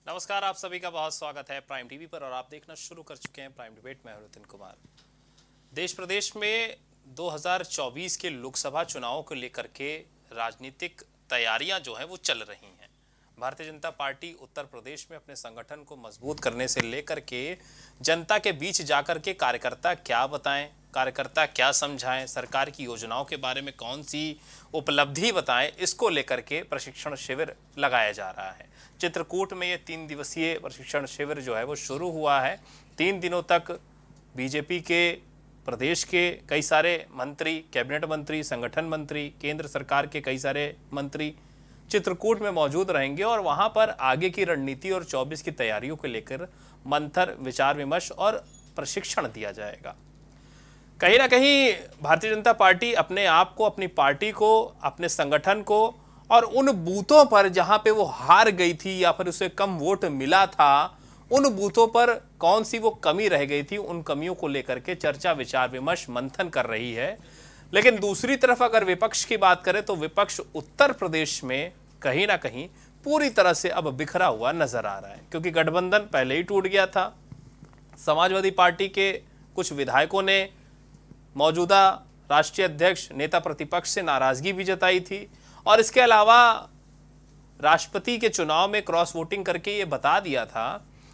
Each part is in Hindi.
नमस्कार, आप सभी का बहुत स्वागत है प्राइम टीवी पर और आप देखना शुरू कर चुके हैं प्राइम डिबेट में नितिन कुमार। देश प्रदेश में 2024 के लोकसभा चुनावों को लेकर के राजनीतिक तैयारियां जो हैं वो चल रही हैं। भारतीय जनता पार्टी उत्तर प्रदेश में अपने संगठन को मजबूत करने से लेकर के जनता के बीच जाकर के कार्यकर्ता क्या बताएं, कार्यकर्ता क्या समझाएं, सरकार की योजनाओं के बारे में कौन सी उपलब्धि बताएं, इसको लेकर के प्रशिक्षण शिविर लगाया जा रहा है। चित्रकूट में ये 3 दिवसीय प्रशिक्षण शिविर जो है वो शुरू हुआ है। 3 दिनों तक बीजेपी के प्रदेश के कई सारे मंत्री, कैबिनेट मंत्री, संगठन मंत्री, केंद्र सरकार के कई सारे मंत्री चित्रकूट में मौजूद रहेंगे और वहां पर आगे की रणनीति और 24 की तैयारियों को लेकर मंथन, विचार विमर्श और प्रशिक्षण दिया जाएगा। कहीं ना कहीं भारतीय जनता पार्टी अपने आप को, अपनी पार्टी को, अपने संगठन को और उन बूथों पर जहां पे वो हार गई थी या फिर उसे कम वोट मिला था, उन बूथों पर कौन सी वो कमी रह गई थी, उन कमियों को लेकर के चर्चा, विचार विमर्श, मंथन कर रही है। लेकिन दूसरी तरफ अगर विपक्ष की बात करें तो विपक्ष उत्तर प्रदेश में कहीं ना कहीं पूरी तरह से अब बिखरा हुआ नजर आ रहा है, क्योंकि गठबंधन पहले ही टूट गया था। समाजवादी पार्टी के कुछ विधायकों ने मौजूदा राष्ट्रीय अध्यक्ष, नेता प्रतिपक्ष से नाराजगी भी जताई थी और इसके अलावा राष्ट्रपति के चुनाव में क्रॉस वोटिंग करके ये बता दिया था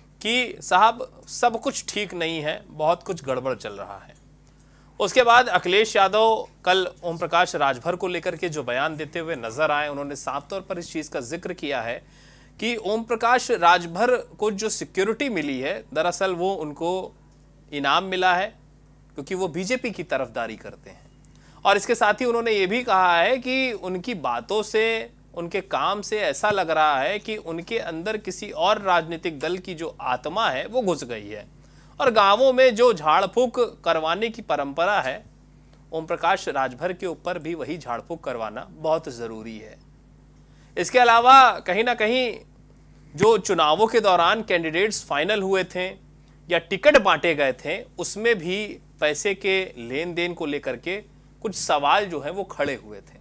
कि साहब सब कुछ ठीक नहीं है, बहुत कुछ गड़बड़ चल रहा है। उसके बाद अखिलेश यादव कल ओम प्रकाश राजभर को लेकर के जो बयान देते हुए नजर आए, उन्होंने साफ तौर पर इस चीज का जिक्र किया है कि ओम प्रकाश राजभर को जो सिक्योरिटी मिली है, दरअसल वो उनको इनाम मिला है क्योंकि वो बीजेपी की तरफदारी करते हैं। और इसके साथ ही उन्होंने ये भी कहा है कि उनकी बातों से, उनके काम से ऐसा लग रहा है कि उनके अंदर किसी और राजनीतिक दल की जो आत्मा है वो घुस गई है और गांवों में जो झाड़ फूक करवाने की परंपरा है, ओम प्रकाश राजभर के ऊपर भी वही झाड़ फूक करवाना बहुत जरूरी है। इसके अलावा कहीं ना कहीं जो चुनावों के दौरान कैंडिडेट्स फाइनल हुए थे या टिकट बांटे गए थे, उसमें भी पैसे के लेन देन को लेकर के कुछ सवाल जो है वो खड़े हुए थे।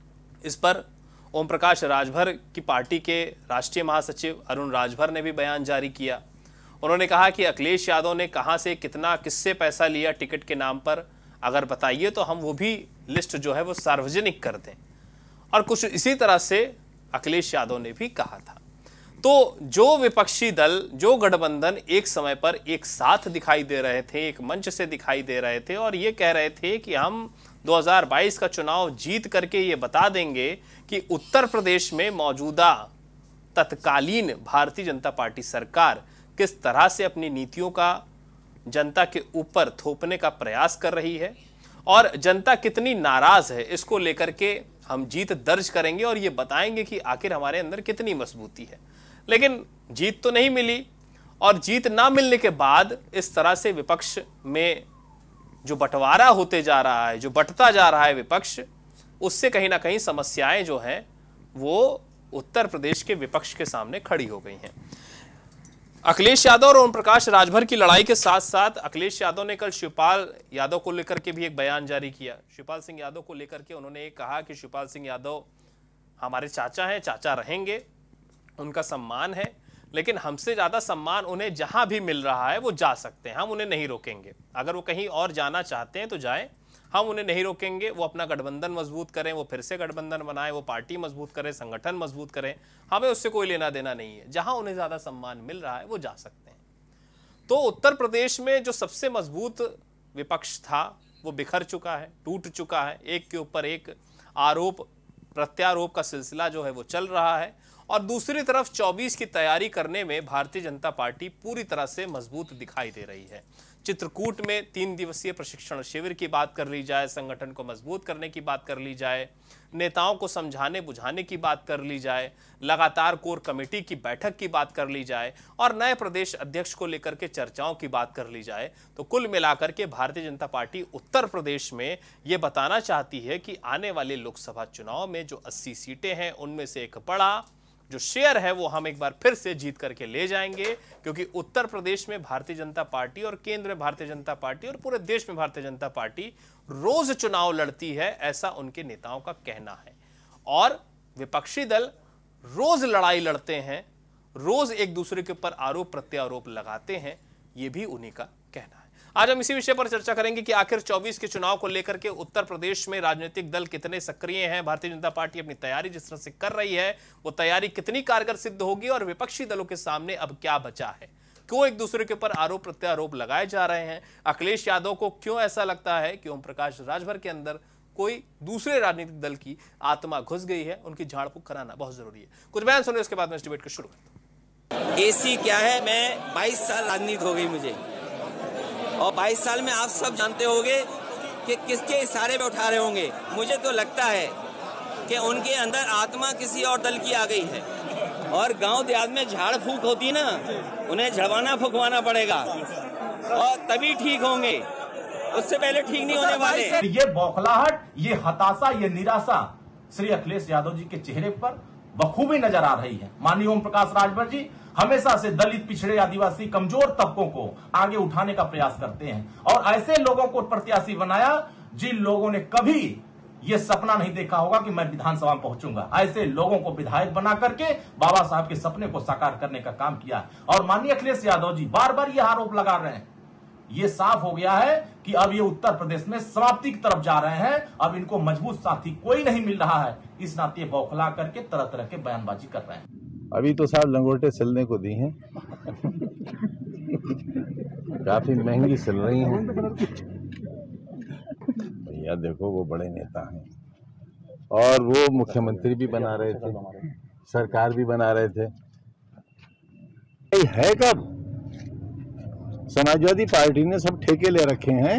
इस पर ओम प्रकाश राजभर की पार्टी के राष्ट्रीय महासचिव अरुण राजभर ने भी बयान जारी किया। उन्होंने कहा कि अखिलेश यादव ने कहां से कितना, किससे पैसा लिया टिकट के नाम पर, अगर बताइए तो हम वो भी लिस्ट जो है वो सार्वजनिक कर दें। और कुछ इसी तरह से अखिलेश यादव ने भी कहा था। तो जो विपक्षी दल, जो गठबंधन एक समय पर एक साथ दिखाई दे रहे थे, एक मंच से दिखाई दे रहे थे और ये कह रहे थे कि हम 2022 का चुनाव जीत करके ये बता देंगे कि उत्तर प्रदेश में मौजूदा तत्कालीन भारतीय जनता पार्टी सरकार किस तरह से अपनी नीतियों का जनता के ऊपर थोपने का प्रयास कर रही है और जनता कितनी नाराज है, इसको लेकर के हम जीत दर्ज करेंगे और ये बताएंगे कि आखिर हमारे अंदर कितनी मजबूती है। लेकिन जीत तो नहीं मिली और जीत ना मिलने के बाद इस तरह से विपक्ष में जो बंटवारा होते जा रहा है, जो बंटता जा रहा है विपक्ष, उससे कहीं ना कहीं समस्याएं जो हैं वो उत्तर प्रदेश के विपक्ष के सामने खड़ी हो गई हैं। अखिलेश यादव और ओम प्रकाश राजभर की लड़ाई के साथ साथ अखिलेश यादव ने कल शिवपाल यादव को लेकर के भी एक बयान जारी किया। शिवपाल सिंह यादव को लेकर के उन्होंने ये कहा कि शिवपाल सिंह यादव हमारे चाचा हैं, चाचा रहेंगे, उनका सम्मान है, लेकिन हमसे ज्यादा सम्मान उन्हें जहां भी मिल रहा है वो जा सकते हैं, हम उन्हें नहीं रोकेंगे। अगर वो कहीं और जाना चाहते हैं तो जाएं, हम उन्हें नहीं रोकेंगे। वो अपना गठबंधन मजबूत करें, वो फिर से गठबंधन बनाएं, वो पार्टी मजबूत करें, संगठन मजबूत करें, हमें उससे कोई लेना देना नहीं है। जहां उन्हें ज्यादा सम्मान मिल रहा है वो जा सकते हैं। तो उत्तर प्रदेश में जो सबसे मजबूत विपक्ष था वो बिखर चुका है, टूट चुका है। एक के ऊपर एक आरोप प्रत्यारोप का सिलसिला जो है वो चल रहा है और दूसरी तरफ 24 की तैयारी करने में भारतीय जनता पार्टी पूरी तरह से मजबूत दिखाई दे रही है। चित्रकूट में 3 दिवसीय प्रशिक्षण शिविर की बात कर ली जाए, संगठन को मजबूत करने की बात कर ली जाए, नेताओं को समझाने बुझाने की बात कर ली जाए, लगातार कोर कमेटी की बैठक की बात कर ली जाए और नए प्रदेश अध्यक्ष को लेकर के चर्चाओं की बात कर ली जाए, तो कुल मिलाकर के भारतीय जनता पार्टी उत्तर प्रदेश में ये बताना चाहती है कि आने वाले लोकसभा चुनाव में जो 80 सीटें हैं उनमें से एक बड़ा जो शेयर है वो हम एक बार फिर से जीत करके ले जाएंगे, क्योंकि उत्तर प्रदेश में भारतीय जनता पार्टी और केंद्र में भारतीय जनता पार्टी और पूरे देश में भारतीय जनता पार्टी रोज चुनाव लड़ती है, ऐसा उनके नेताओं का कहना है। और विपक्षी दल रोज लड़ाई लड़ते हैं रोज एक दूसरे के ऊपर आरोप प्रत्यारोप लगाते हैं, ये भी उन्हीं का कहना है। आज हम इसी विषय पर चर्चा करेंगे कि आखिर 24 के चुनाव को लेकर के उत्तर प्रदेश में राजनीतिक दल कितने सक्रिय हैं, भारतीय जनता पार्टी अपनी तैयारी जिस तरह से कर रही है वो तैयारी कितनी कारगर सिद्ध होगी और विपक्षी दलों के सामने अब क्या बचा है, क्यों एक दूसरे के ऊपर आरोप प्रत्यारोप लगाए जा रहे हैं, अखिलेश यादव को क्यों ऐसा लगता है कि ओम प्रकाश राजभर के अंदर कोई दूसरे राजनीतिक दल की आत्मा घुस गई है, उनकी झाड़ फूंक कराना बहुत जरूरी है। कुछ बयान सुनिए, उसके बाद मैं इस डिबेट को शुरू करता हूं। एसी क्या है, मैं 22 साल राजनीति हो गई मुझे, और 22 साल में आप सब जानते होंगे कि किसके इशारे पे उठा रहे होंगे। मुझे तो लगता है कि उनके अंदर आत्मा किसी और दल की आ गई है, और गांव देहात में झाड़ फूंक होती है ना, उन्हें झड़वाना फुकवाना पड़ेगा और तभी ठीक होंगे, उससे पहले ठीक नहीं होने वाले। ये बौखलाहट, ये हताशा, ये निराशा श्री अखिलेश यादव जी के चेहरे पर बखूबी नजर आ रही है। माननीय ओम प्रकाश राजभर जी हमेशा से दलित, पिछड़े, आदिवासी, कमजोर तबकों को आगे उठाने का प्रयास करते हैं और ऐसे लोगों को प्रत्याशी बनाया जिन लोगों ने कभी ये सपना नहीं देखा होगा कि मैं विधानसभा में पहुंचूंगा। ऐसे लोगों को विधायक बना करके बाबा साहब के सपने को साकार करने का काम किया। और माननीय अखिलेश यादव जी बार बार ये आरोप लगा रहे हैं, ये साफ हो गया है कि अब ये उत्तर प्रदेश में समाप्ति की तरफ जा रहे हैं। अब इनको मजबूत साथी कोई नहीं मिल रहा है, इस नाते बौखला करके तरह तरह के बयानबाजी कर रहे हैं। अभी तो साहब लंगोटे सिलने को दी हैं, काफी महंगी सिल रही हैं। भैया देखो, वो बड़े नेता हैं और वो मुख्यमंत्री भी बना रहे थे, सरकार भी बना रहे थे। है कब समाजवादी पार्टी ने सब ठेके ले रखे हैं।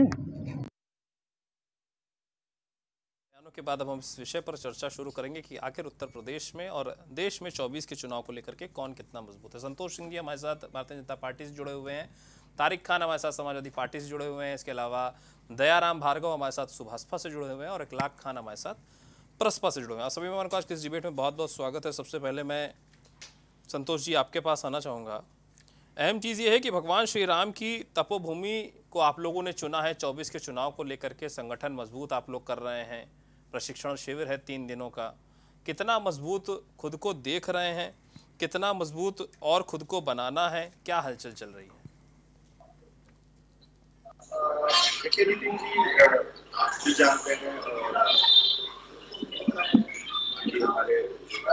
के बाद अब हम इस विषय पर चर्चा शुरू करेंगे कि आखिर उत्तर प्रदेश में और देश में 24 के चुनाव को लेकर के कौन कितना मजबूत है। संतोष सिंह जी हमारे साथ भारतीय जनता पार्टी से जुड़े हुए हैं, तारिक खान हमारे साथ समाजवादी पार्टी से जुड़े हुए हैं, इसके अलावा दयाराम भार्गव हमारे साथ सुभाषपा से जुड़े हुए हैं और इकलाक खान हमारे साथ प्रसपा से जुड़े हुए हैं। सभी मेहमानों का आज के इस डिबेट में बहुत बहुत स्वागत है। सबसे पहले मैं संतोष जी आपके पास आना चाहूँगा। अहम चीज़ ये है कि भगवान श्री राम की तपोभूमि को आप लोगों ने चुना है। 24 के चुनाव को लेकर के संगठन मजबूत आप लोग कर रहे हैं, प्रशिक्षण शिविर है 3 दिनों का। कितना मजबूत खुद को देख रहे हैं, कितना मजबूत और खुद को बनाना है, क्या हलचल चल रही है? देखिए नितिन जी, आप भी जानते हैं कि हमारे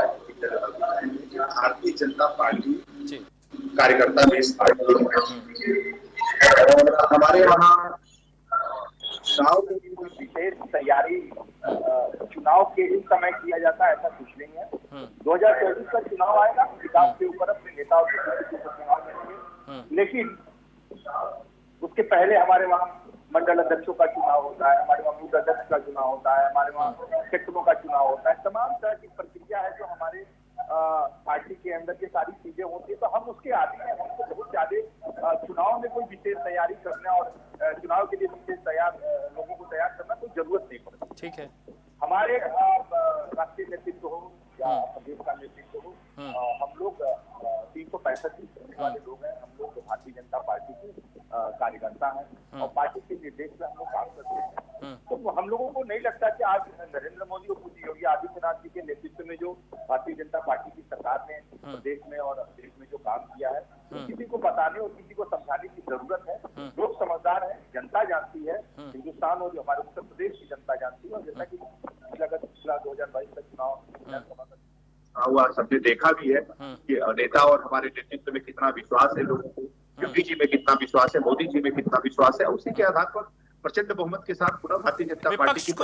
भारतीय जनता पार्टी कार्यकर्ता बेस पार्टी है और हमारे वहाँ चुनाव के लिए विशेष तैयारी चुनाव के इस समय किया जाता है ऐसा कुछ नहीं है। 2024 का चुनाव आएगा, विकास के ऊपर अपने नेताओं के चुनाव करेंगे, लेकिन उसके पहले हमारे वहाँ मंडल अध्यक्षों का चुनाव होता है, हमारे वहाँ बूथ अध्यक्ष का चुनाव होता है, हमारे वहाँ सेक्टरों का चुनाव होता है। तमाम तरह की प्रक्रिया है जो हमारे पार्टी के अंदर की सारी चीजें होती है, तो हम उसके आदि हैं। हमको बहुत ज्यादा चुनाव में कोई विशेष तैयारी करना और चुनाव के लिए विशेष लोगों को तैयार करना कोई जरूरत नहीं पड़ती। ठीक है, हमारे राष्ट्रीय नेतृत्व हो या प्रदेश का नेतृत्व हो, हम लोग 365 दिन करने वाले लोग हैं। हम लोग भारतीय जनता पार्टी के कार्यकर्ता हैं और पार्टी के निर्देश में हम लोग काम करते हैं। तो हम लोगों को नहीं लगता कि आज नरेंद्र मोदी और पूज्य योगी आदित्यनाथ जी के नेतृत्व में जो भारतीय जनता पार्टी की सरकार ने प्रदेश में और देश में जो काम किया है, तो किसी को बताने और किसी को समझाने की जरूरत है। लोग समझदार है, जनता जानती है, हिंदुस्तान और हमारे उत्तर प्रदेश की जनता जानती है। और जैसा कि पिछला 2022 का चुनाव हुआ, सबने देखा भी है कि नेता और हमारे नेतृत्व में कितना विश्वास है लोगों को, योगी जी में कितना विश्वास है, मोदी जी में कितना विश्वास है। उसी के आधार पर प्रचंड बहुमत के साथ पूरा भारतीय जनता पार्टी की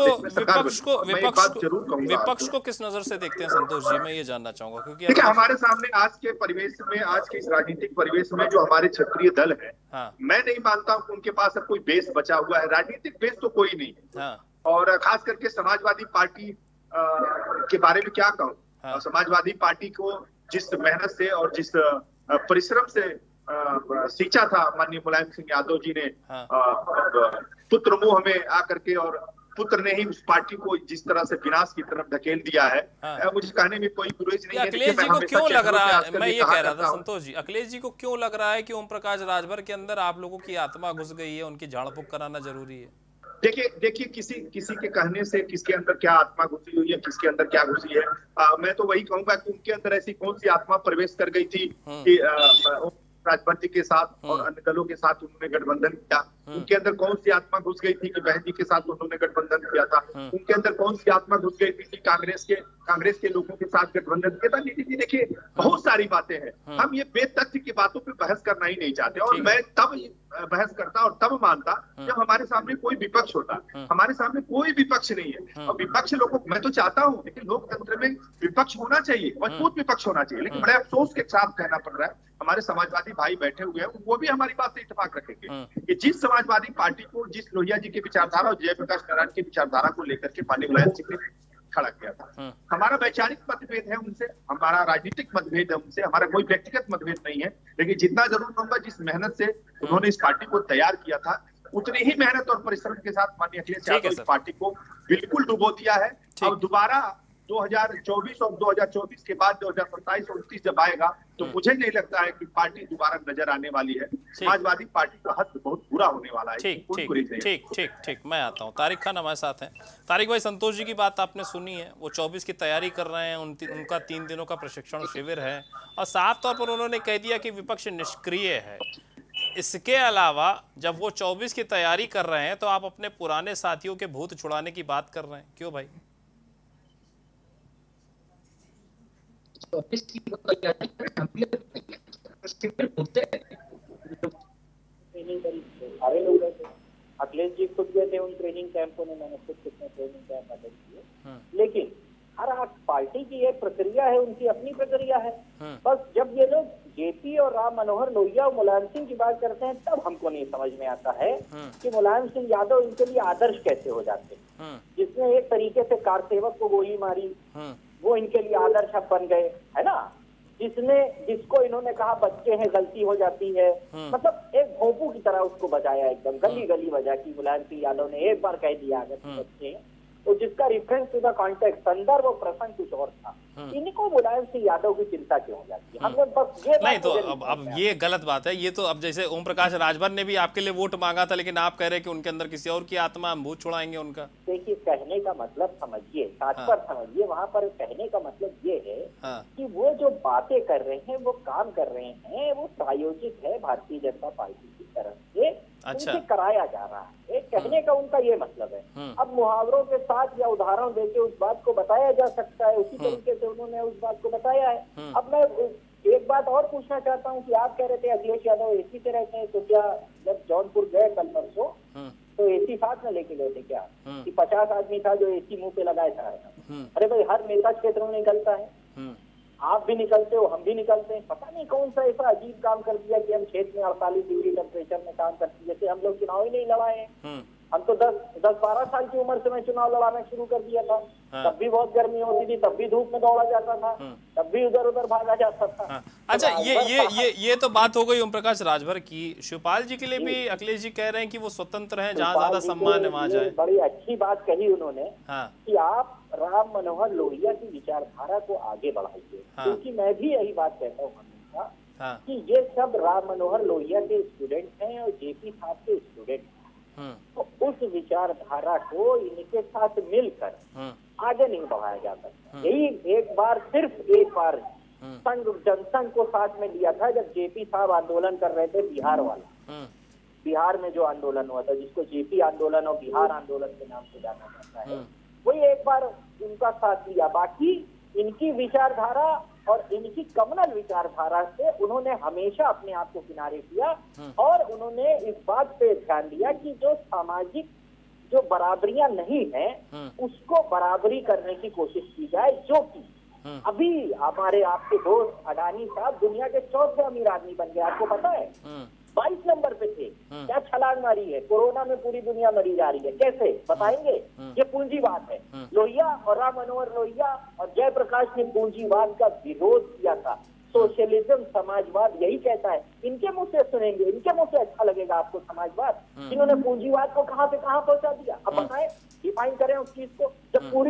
विपक्ष को किस नजर से देखते हैं संतोष जी, मैं ये जानना चाहूंगा। क्योंकि देखिए हमारे सामने आज के परिवेश में, आज के इस राजनीतिक परिवेश में जो हमारे क्षेत्रीय दल है, मैं नहीं मानता हूँ कि उनके पास अब कोई बेस बचा हुआ है। राजनीतिक बेस तो कोई नहीं है। और खास करके समाजवादी पार्टी के बारे में क्या कहूँ, समाजवादी पार्टी को जिस मेहनत से और जिस परिश्रम से सींचा था माननीय मुलायम सिंह यादव जी ने, पुत्र मुंह में आकर के, और पुत्र ने ही उस पार्टी को जिस तरह से विनाश की तरफ धकेल दिया है, मुझे कहने में कोई गुरेज नहीं है। अखिलेश जी को क्यों लग रहा है, मैं ये कह रहा था संतोष जी, अखिलेश जी को क्यों लग रहा है कि ओम प्रकाश राजभर के अंदर आप लोगों की आत्मा घुस गई है, उनकी झाड़ फूंक कराना जरूरी है? देखिए किसी के कहने से किसके अंदर क्या आत्मा घुसी हुई है, किसके अंदर क्या घुसी है, मैं तो वही कहूंगा कि उनके अंदर ऐसी कौन सी आत्मा प्रवेश कर गई थी कि राजभर जी के साथ और अन्य दलों के साथ उन्होंने गठबंधन किया। उनके अंदर कौन सी आत्मा घुस गई थी कि बहन जी के साथ उन्होंने गठबंधन किया था। उनके अंदर कौन सी आत्मा घुस गई थी कि कांग्रेस के लोगों के साथ गठबंधन किया था। नीति जी देखिए बहुत सारी बातें हैं, हम ये बेतथ्य की बातों पे बहस करना ही नहीं चाहते, और मैं तब बहस करता और तब मानता जब हमारे सामने कोई विपक्ष होता। हमारे सामने कोई विपक्ष नहीं है, और विपक्ष लोगों मैं तो चाहता हूँ, लेकिन लोकतंत्र में विपक्ष होना चाहिए, मजबूत विपक्ष होना चाहिए। लेकिन बड़े अफसोस के साथ कहना पड़ रहा है, हमारे समाजवादी भाई बैठे हुए हैं, वो भी हमारी बात से इत्तेफाक रखेंगे कि जिस समाजवादी पार्टी को, जिस लोहिया जी की विचारधारा और जयप्रकाश नारायण की विचारधारा को लेकर के माननीय मुलायम सिंह ने खड़ा किया था, हमारा वैचारिक मतभेद है उनसे, हमारा राजनीतिक मतभेद है उनसे, हमारा कोई व्यक्तिगत मतभेद नहीं है। लेकिन जितना जरूर कहूंगा, जिस मेहनत से उन्होंने इस पार्टी को तैयार किया था, उतनी ही मेहनत और परिश्रम के साथ माननीय अखिलेश यादव इस पार्टी को बिल्कुल डुबो दिया है। अब दोबारा 2024 और 2024 के बाद 2027 और 29 जब आएगा, तो मुझे नहीं लगता है कि पार्टी दोबारा नजर आने वाली है। समाजवादी पार्टी का हद बहुत बुरा होने वाला है। ठीक, मैं आता हूँ। तारिक खान हमारे साथ हैं। तारिक भाई, संतोष जी की बात आपने सुनी है, वो 24 की तैयारी कर रहे हैं, उनका 3 दिनों का प्रशिक्षण शिविर है, और साफ तौर पर उन्होंने कह दिया कि विपक्ष निष्क्रिय है। इसके अलावा जब वो 24 की तैयारी कर रहे हैं, तो आप अपने पुराने साथियों के भूत छुड़ाने की बात कर रहे हैं, क्यों भाई? अखिलेश जी खुद गए थे उन ट्रेनिंग कैंपों में, मैंने खुद कितने ट्रेनिंग कैंप अटेंड किए। लेकिन हर पार्टी की एक प्रक्रिया है, उनकी अपनी प्रक्रिया है। बस जब ये लोग जेपी और राम मनोहर लोहिया और मुलायम सिंह की बात करते हैं, तब हमको नहीं समझ में आता है कि मुलायम सिंह यादव इनके लिए आदर्श कैसे हो जाते हैं। जिसने एक तरीके से कारसेवक को गोली मारी, वो इनके लिए आदर्श बन गए, है ना। जिसको इन्होंने कहा बच्चे हैं, गलती हो जाती है, मतलब एक भोंपू की तरह उसको बजाया, एकदम गली गली बजा की मुलायम सिंह यादव ने एक बार कह दिया अगर बच्चे हैं, तो जिसका रिफरेंस टू द कॉन्टेक्स्ट, संदर्भ और प्रसंग कुछ और था। इनको मुलायम सिंह यादव की चिंता क्यों हो जाती है? हमने बस ये नहीं, तो अब ये गलत बात है। ये तो अब जैसे ओम प्रकाश राजभर ने भी आपके लिए वोट मांगा था, लेकिन आप कह रहे हैं कि उनके अंदर किसी और की आत्मा, हम भूत छुड़ाएंगे उनका। देखिए, कहने का मतलब समझिए, तात्पर्य समझिए। वहाँ पर कहने का मतलब ये है कि वो जो बातें कर रहे हैं, वो काम कर रहे हैं, वो प्रायोजित है भारतीय जनता पार्टी की तरफ से, उनसे कराया जा रहा है। कहने का उनका ये मतलब है। अब मुहावरों के साथ या उदाहरण देके उस बात को बताया जा सकता है, उसी तरीके से उन्होंने उस बात को बताया है। अब मैं एक बात और पूछना चाहता हूँ कि आप कह रहे थे अखिलेश यादव एसी से रहते हैं, तो क्या जब जौनपुर गए कल परसों, तो एसी साथ में लेके गए थे क्या? कि 50 आदमी था जो एसी मुंह पे लगाए था? अरे भाई, हर नेता क्षेत्र में निकलता है, आप भी निकलते हो, हम भी निकलते हैं। पता नहीं कौन सा ऐसा अजीब काम कर दिया कि हम खेत में 48 डिग्री टेम्परेचर में काम करते, जैसे हम लोग चुनाव ही नहीं लड़ाए हैं। हम तो 10-12 साल की उम्र से मैं चुनाव लड़ाना शुरू कर दिया था। तब भी बहुत गर्मी होती थी, तब भी धूप में दौड़ा जाता था, तब भी उधर उधर भागा जाता था। अच्छा, ये तो बात हो गई ओम प्रकाश राजभर की। शिवपाल जी के लिए भी अखिलेश जी कह रहे हैं कि वो स्वतंत्र हैं, जहाँ ज्यादा सम्मान है वहाँ जाए। बड़ी अच्छी बात कही उन्होंने कि आप राम मनोहर लोहिया की विचारधारा को आगे बढ़ाइए, क्योंकि मैं भी यही बात कहता हूँ हमेशा कि ये सब राम मनोहर लोहिया के स्टूडेंट हैं और जेपी साहब के स्टूडेंट हैं। तो उस विचारधारा को इनके साथ मिलकर आगे नहीं बढ़ाया जा सकता। यही सिर्फ एक बार संघ जनसंघ को साथ में लिया था, जब जेपी साहब आंदोलन कर रहे थे बिहार वाला। बिहार में जो आंदोलन हुआ था, जिसको जेपी आंदोलन और बिहार आंदोलन के नाम से जाना जाता है, वही एक बार उनका साथ लिया। बाकी इनकी विचारधारा और इनकी कम्युनल विचारधारा से उन्होंने हमेशा अपने आप को किनारे किया, और उन्होंने इस बात पे ध्यान दिया कि जो सामाजिक जो बराबरियां नहीं हैं, उसको बराबरी करने की कोशिश की जाए। जो कि अभी हमारे आपके दोस्त अडानी साहब दुनिया के 4थे अमीर आदमी बन गए, आपको पता है? 22 नंबर पे थे। क्या छलांग मारी है? कोरोना में पूरी दुनिया मरी जा रही है, कैसे बताएंगे? ये पूंजीवाद है। लोहिया और राम मनोहर लोहिया और जयप्रकाश ने पूंजीवाद का विरोध किया था। सोशलिज्म, समाजवाद यही कहता है। इनके मुंह से सुनेंगे, इनके मुंह से अच्छा लगेगा आपको समाजवाद, जिन्होंने पूंजीवाद को कहां से कहां पहुंचा दिया। अब बताएं, डिफाइन करें उस चीज को, जब पूरी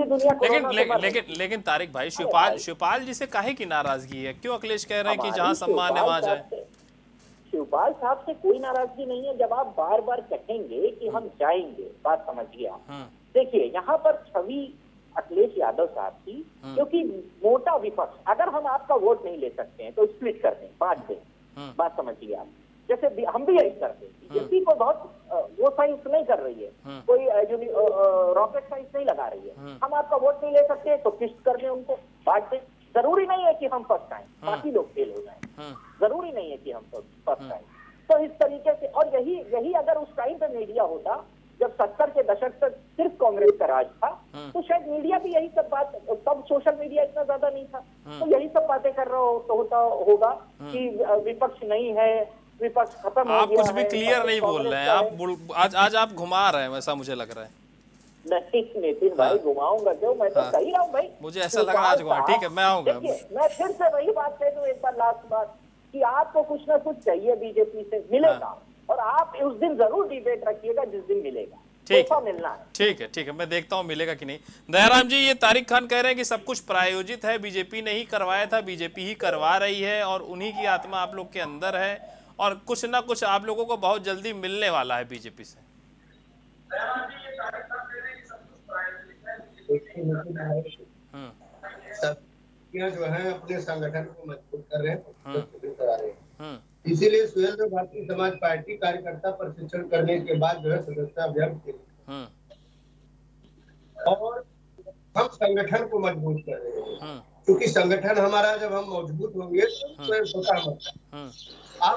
दुनिया लेकिन तारिक भाई, शिवपाल जी से काहे की नाराजगी है? क्यों अखिलेश कह रहे हैं कि जहां सम्मान है वहां जाए? शिवपाल साहब से कोई नाराजगी नहीं है। जब आप बार बार कहेंगे कि हम जाएंगे, बात समझिए आप। देखिए यहाँ पर छवि अखिलेश यादव साहब की, क्योंकि मोटा विपक्ष, अगर हम आपका वोट नहीं ले सकते हैं तो स्प्लिट कर दें, बांट दें, बात समझिए आप। जैसे हम भी यही करते हैं, बीजेपी को बहुत वो साइंस नहीं कर रही है, कोई रॉकेट साइंस नहीं लगा रही है। हम आपका वोट नहीं ले सकते तो किस्त कर दें, उनको बांट दें। जरूरी नहीं है कि हम फर्स्ट आए, बाकी लोग फेल हो जाए, जरूरी नहीं है कि हम फर्स्ट आए। तो इस तरीके से, और यही अगर उस टाइम पे मीडिया होता जब 70 के दशक तक सिर्फ कांग्रेस का राज था, तो शायद मीडिया भी यही सब बात, तब सोशल मीडिया इतना ज्यादा नहीं था, तो यही सब बातें कर रहा होता होगा कि विपक्ष नहीं है, विपक्ष खत्म हो गया। आप कुछ भी क्लियर नहीं बोल रहे हैं, आप आज आप घुमा रहे हैं, ऐसा मुझे लग रहा है। नहीं नितिन भाई, घुमाऊंगा क्यों, मैं तो कही रहा हूँ भाई, मुझे ऐसा लग रहा है आज घुमा। ठीक है, मैं आऊंगा। मैं फिर से वही बात कह दूं एक बार, लास्ट बात, कि आपको कुछ ना कुछ चाहिए बीजेपी से, मिलेगा, और आप उस दिन जरूर डिबेट रखिएगा जिस दिन मिलेगा। ठीक है, ठीक है, मैं देखता हूँ मिलेगा कि नहीं। दयाराम जी, ये तारिक खान कह रहे हैं कि सब कुछ प्रायोजित है, बीजेपी ने ही करवाया था, बीजेपी ही करवा रही है, और उन्हीं की आत्मा आप लोग के अंदर है, और कुछ ना कुछ आप लोगों को बहुत जल्दी मिलने वाला है बीजेपी से। जो है अपने संगठन को मजबूत कर रहे हैं, इसीलिए सुहेलदेव भारतीय समाज पार्टी कार्यकर्ता प्रशिक्षण करने के बाद जो है सदस्यता अभियान किया, और हम संगठन को मजबूत कर रहे हैं, क्योंकि संगठन हमारा जब हम मजबूत होंगे तो छोटा मत आप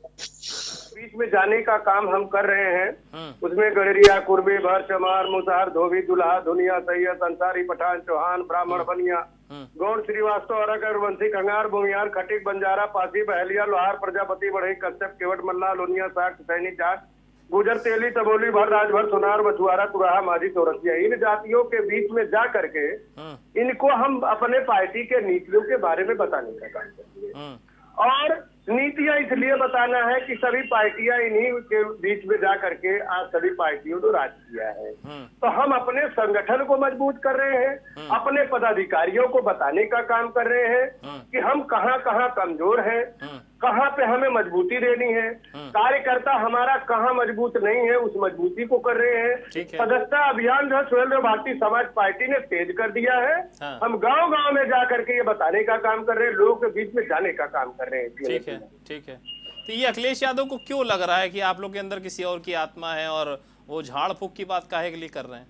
बीच में जाने का काम हम कर रहे हैं। उसमें गडरिया, कुर्बे, भर, चमार, मुसहर, धोबी, दुल्हा, दुनिया, सैयद, अंसारी, पठान, चौहान, ब्राह्मण, बनिया, गौड़, श्रीवास्तव, अरगर, वंशी, कंगार, भूमियार, खटिक, बंजारा, पासी, बहलिया, लोहार, प्रजापति, बढ़ई, कश्यप, केवट, मल्ला, लोनिया, साख, सैनिक, जाट, गुजर, तेली, तबोली, भर, राजभर, सोनार, मछुआरा, तुराहा, माझी, चौरसिया, इन जातियों के बीच में जा करके इनको हम अपने पार्टी के नीतियों के बारे में बताने का काम करेंगे। और नीतियां इसलिए बताना है कि सभी पार्टियां इन्हीं के बीच में जा करके आज सभी पार्टियों ने राज किया है। तो हम अपने संगठन को मजबूत कर रहे हैं, अपने पदाधिकारियों को बताने का काम कर रहे हैं कि हम कहां कहां कमजोर हैं, कहां पे हमें मजबूती देनी है, कार्यकर्ता हमारा कहां मजबूत नहीं है, उस मजबूती को कर रहे हैं। सदस्यता अभियान जो सुहेलदेव भारतीय समाज पार्टी ने तेज कर दिया है। हम गांव गांव में जा करके ये बताने का काम कर रहे हैं, लोगों के बीच में जाने का काम कर रहे हैं। ठीक है। तो ये अखिलेश यादव को क्यों लग रहा है कि आप लोग के अंदर किसी और की आत्मा है, और वो झाड़ फूक की बात काहे के लिए कर रहे हैं?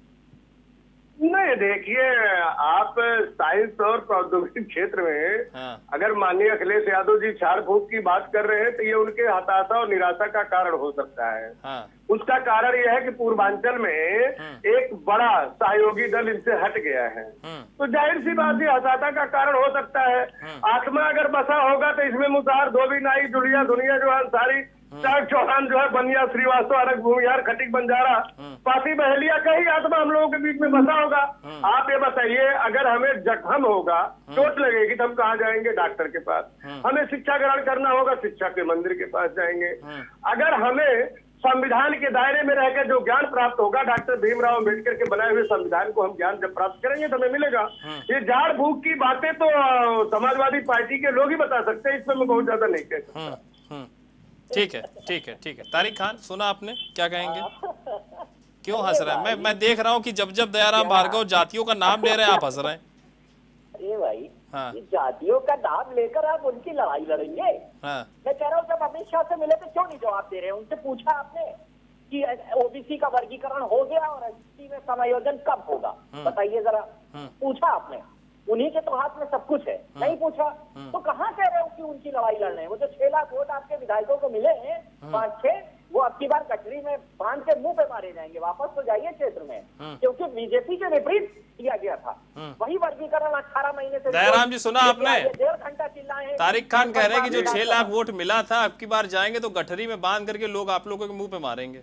नहीं, देखिए, आप साइंस और प्रौद्योगिकी क्षेत्र में अगर माननीय अखिलेश यादव जी झाड़ फूक की बात कर रहे हैं तो ये उनके हताशा और निराशा का कारण हो सकता है। उसका कारण यह है कि पूर्वांचल में एक बड़ा सहयोगी दल इनसे हट गया है, तो जाहिर सी बात है हताशा का कारण हो सकता है। आत्मा अगर बसा होगा तो इसमें मुसहर, धोबी, नाई, दुलिया, दुनिया जो है, अंसारी, चार, चौहान जो है, बनिया, श्रीवास्तव, अरग, भूमियार, खटिक, बंजारा, पासी, बहलिया का ही आत्मा हम लोगों के बीच में बसा होगा। आप ये बताइए, अगर हमें जख्म होगा, चोट लगेगी तो हम कहाँ जाएंगे? डॉक्टर के पास। हमें शिक्षा ग्रहण करना होगा, शिक्षा के मंदिर के पास जाएंगे। अगर हमें संविधान के दायरे में रहकर जो ज्ञान प्राप्त होगा, डॉक्टर भीमराव अम्बेडकर के बनाए हुए संविधान को हम ज्ञान जब प्राप्त करेंगे तो हमें मिलेगा। ये झाड़ फूक की बातें तो समाजवादी पार्टी के लोग ही बता सकते हैं, इसमें मैं बहुत ज्यादा नहीं कह सकता। ठीक है। तारिक खान, सुना आपने, क्या कहेंगे? क्यों हंस रहे हैं? मैं देख रहा हूँ कि जब दयाराम भार्गव जातियों का नाम ले रहे हैं, आप हंस रहे हैं। अरे भाई, जातियों का नाम लेकर आप उनकी लड़ाई लड़ेंगे? मैं कह रहा हूँ, जब अमित शाह से मिले तो क्यों नहीं जवाब दे रहे हैं? उनसे पूछा आपने कि ओबीसी का वर्गीकरण हो गया और एससी में समायोजन कब होगा, बताइए जरा। पूछा आपने? उन्हीं के तो हाथ में सब कुछ है, नहीं पूछा तो कहाँ कह रहे हो कि उनकी लड़ाई लड़ रहे हैं? वो जो 6 लाख वोट आपके विधायकों को मिले हैं, 5-6, वो अब की बार कचरी में बांध के मुंह पे मारे जाएंगे। वापस तो जाइए क्षेत्र में, क्योंकि बीजेपी के विपरीत किया गया था वही वर्गीकरण 18 महीने से। दयाराम जी, सुना आपने? 1.5 घंटा चिल्लाए। तारिक खान कह रहे हैं कि जो 6 लाख वोट मिला था, अब की बार जाएंगे तो गठरी में बांध करके लोग आप लोगों के मुंह पे मारेंगे।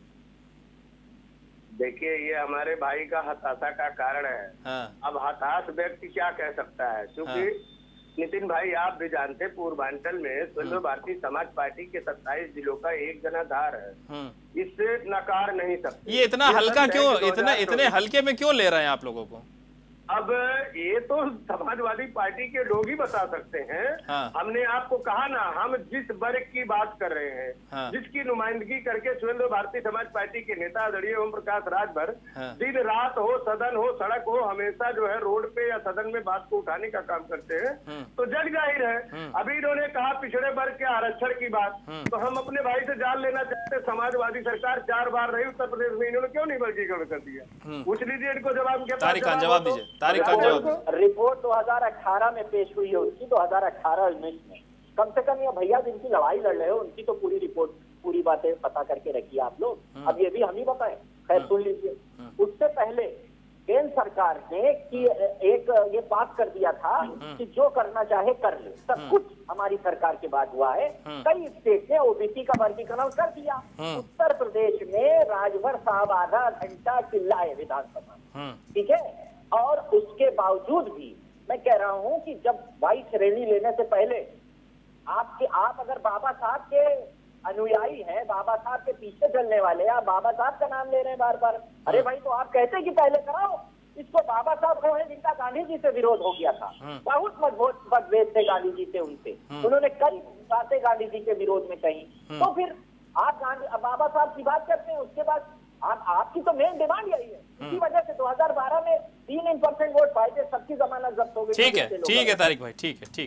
देखिए, ये हमारे भाई का हताशा का कारण है। अब हताश व्यक्ति क्या कह सकता है, क्योंकि नितिन भाई आप भी जानते, पूर्वांचल में सुहेलदेव भारतीय समाज पार्टी के 27 जिलों का एक जनाधार है, इससे नकार नहीं सकते। ये इतना हल्का क्यों, इतने हल्के में क्यों ले रहे हैं आप लोगों को? अब ये तो समाजवादी पार्टी के लोग ही बता सकते हैं। हाँ। हमने आपको कहा ना, हम जिस वर्ग की बात कर रहे हैं, हाँ। जिसकी नुमाइंदगी करके स्वयं भारतीय समाज पार्टी के नेता आदरणीय ओम प्रकाश राजभर हाँ। दिन रात हो, सदन हो, सड़क हो, हमेशा जो है रोड पे या सदन में बात को उठाने का काम करते हैं, तो जग जाहिर है। अभी इन्होंने कहा पिछड़े वर्ग के आरक्षण की बात, तो हम अपने भाई से जान लेना चाहते, समाजवादी सरकार 4 बार रही उत्तर प्रदेश में, इन्होंने क्यों नहीं वर्गीकरण कर दिया? पूछ लीजिए इनको, जवाब के जवाब दीजिए। रिपोर्ट 2018 में पेश हुई है उसकी, 2018-19 में। कम से कम ये भैया जिनकी लड़ाई लड़ रहे हो उनकी तो पूरी रिपोर्ट, पूरी बातें पता करके रखिए आप लोग। अब ये भी हम ही बताएं, खैर सुन लीजिए। उससे पहले केंद्र सरकार ने कि एक ये पास कर दिया था कि जो करना चाहे कर ले, सब कुछ हमारी सरकार के बाद हुआ है। कई स्टेट ने ओबीसी का वर्गीकरण कर दिया। उत्तर प्रदेश में राजभर साहब आधा घंटा चिल्लाए विधानसभा, ठीक है, और उसके बावजूद भी मैं कह रहा हूं कि जब 22 श्रेणी लेने से पहले आप अगर बाबा साहब के अनुयायी हैं, बाबा साहब के पीछे चलने वाले, आप बाबा साहब का नाम ले रहे हैं बार बार, अरे भाई तो आप कहते हैं कि पहले कराओ इसको। बाबा साहब वो है जिनका गांधी जी से विरोध हो गया था, बहुत मतभेद थे गांधी जी से, उनसे उन्होंने कई बातें गांधी जी के विरोध में कही। तो फिर आप बाबा साहब की बात करते हैं, उसके बाद आपकी तो मेन डिमांड यही है। इसी वजह से 2012 में 3% वोट पाए थे, सबकी जमानत जब्त हो गई। ठीक है तारिक भाई,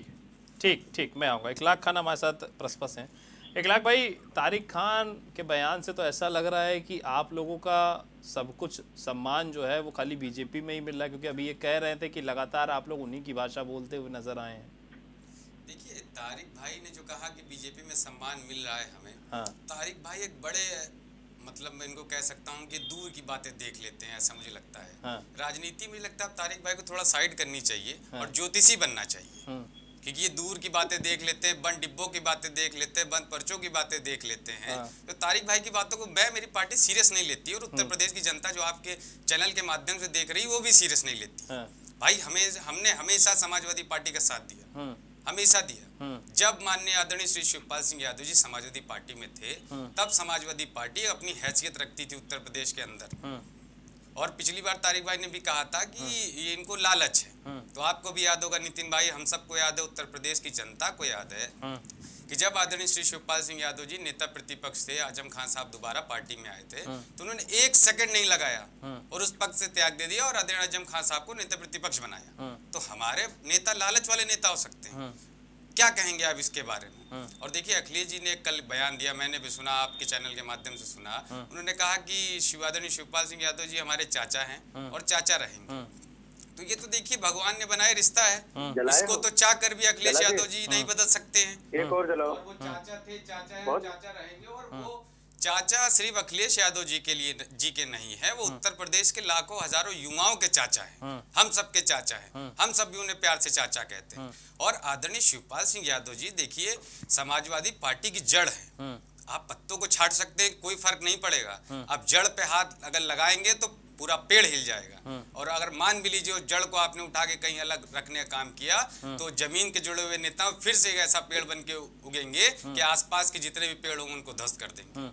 ठीक मैं आऊंगा। इखलाक खान हमारे साथ प्रस्पस हैं। इखलाक भाई, तारिक खान के बयान से तो ऐसा लग रहा है कि आप लोगों का सब कुछ सम्मान जो है वो खाली बीजेपी में ही मिल रहा है, क्योंकि अभी ये कह रहे थे कि लगातार आप लोग उन्हीं की भाषा बोलते हुए नजर आए हैं। देखिए, तारिक भाई ने जो कहा कि बीजेपी में सम्मान मिल रहा है हमें, हाँ। तारिक भाई एक बड़े, मतलब मैं इनको कह सकता हूँ कि दूर की बातें देख लेते हैं, ऐसा मुझे लगता है। हाँ। राजनीति में लगता है तारिक भाई को थोड़ा साइड करनी चाहिए, हाँ। और ज्योतिषी बनना चाहिए, क्योंकि ये दूर की बातें देख लेते हैं, बंद डिब्बों की बातें देख लेते हैं, बंद पर्चों की बातें देख लेते हैं। हाँ। तो तारिक भाई की बातों को मेरी पार्टी सीरियस नहीं लेती, और उत्तर प्रदेश की जनता जो आपके चैनल के माध्यम से देख रही है वो भी सीरियस नहीं लेती। हाँ। भाई हमने हमेशा समाजवादी पार्टी का साथ दिया, हमेशा दिया। जब माननीय आदरणीय श्री शिवपाल सिंह यादव जी समाजवादी पार्टी में थे, तब समाजवादी पार्टी अपनी हैसियत रखती थी उत्तर प्रदेश के अंदर। और पिछली बार तारिक भाई ने भी कहा था कि ये इनको लालच है। तो आपको भी याद होगा नितिन भाई, हम सबको याद है, उत्तर प्रदेश की जनता को याद है कि जब आदरणीय श्री शिवपाल सिंह यादव जी नेता प्रतिपक्ष थे, आजम खान साहब दोबारा पार्टी में आए थे, तो उन्होंने 1 सेकंड नहीं लगाया और उस पद से त्याग दे दिया और आदरणीय आजम खान साहब को नेता प्रतिपक्ष बनाया। तो हमारे नेता लालच वाले नेता हो सकते हैं, क्या कहेंगे आप इसके बारे में? और देखिए, अखिलेश जी ने कल बयान दिया, मैंने भी सुना, आपके चैनल के माध्यम से सुना। उन्होंने कहा कि आदरणीय शिवपाल सिंह यादव जी हमारे चाचा हैं और चाचा रहेंगे। तो ये तो देखिए भगवान ने बनाए रिश्ता है, इसको तो चाह कर भी अखिलेश यादव जी नहीं बदल सकते हैं। एक और जलाओ, वो चाचा थे, चाचा है, चाचा रहेंगे। और वो चाचा सिर्फ अखिलेश यादव जी के लिए जी के नहीं है, वो उत्तर प्रदेश के लाखों हजारों युवाओं के चाचा हैं, हम सबके चाचा हैं, हम सब भी उन्हें प्यार से चाचा कहते हैं। और आदरणीय शिवपाल सिंह यादव जी देखिए समाजवादी पार्टी की जड़ है, आप पत्तों को छाट सकते हैं, कोई फर्क नहीं पड़ेगा। आप जड़ पे हाथ अगर लगाएंगे तो पूरा पेड़ हिल जाएगा। और अगर मान भी लीजिए जड़ को आपने उठा के कहीं अलग रखने का काम किया, तो जमीन के जुड़े हुए नेता फिर से एक ऐसा पेड़ बन के उगेंगे कि आसपास के जितने भी पेड़ होंगे उनको ध्वस्त कर देंगे।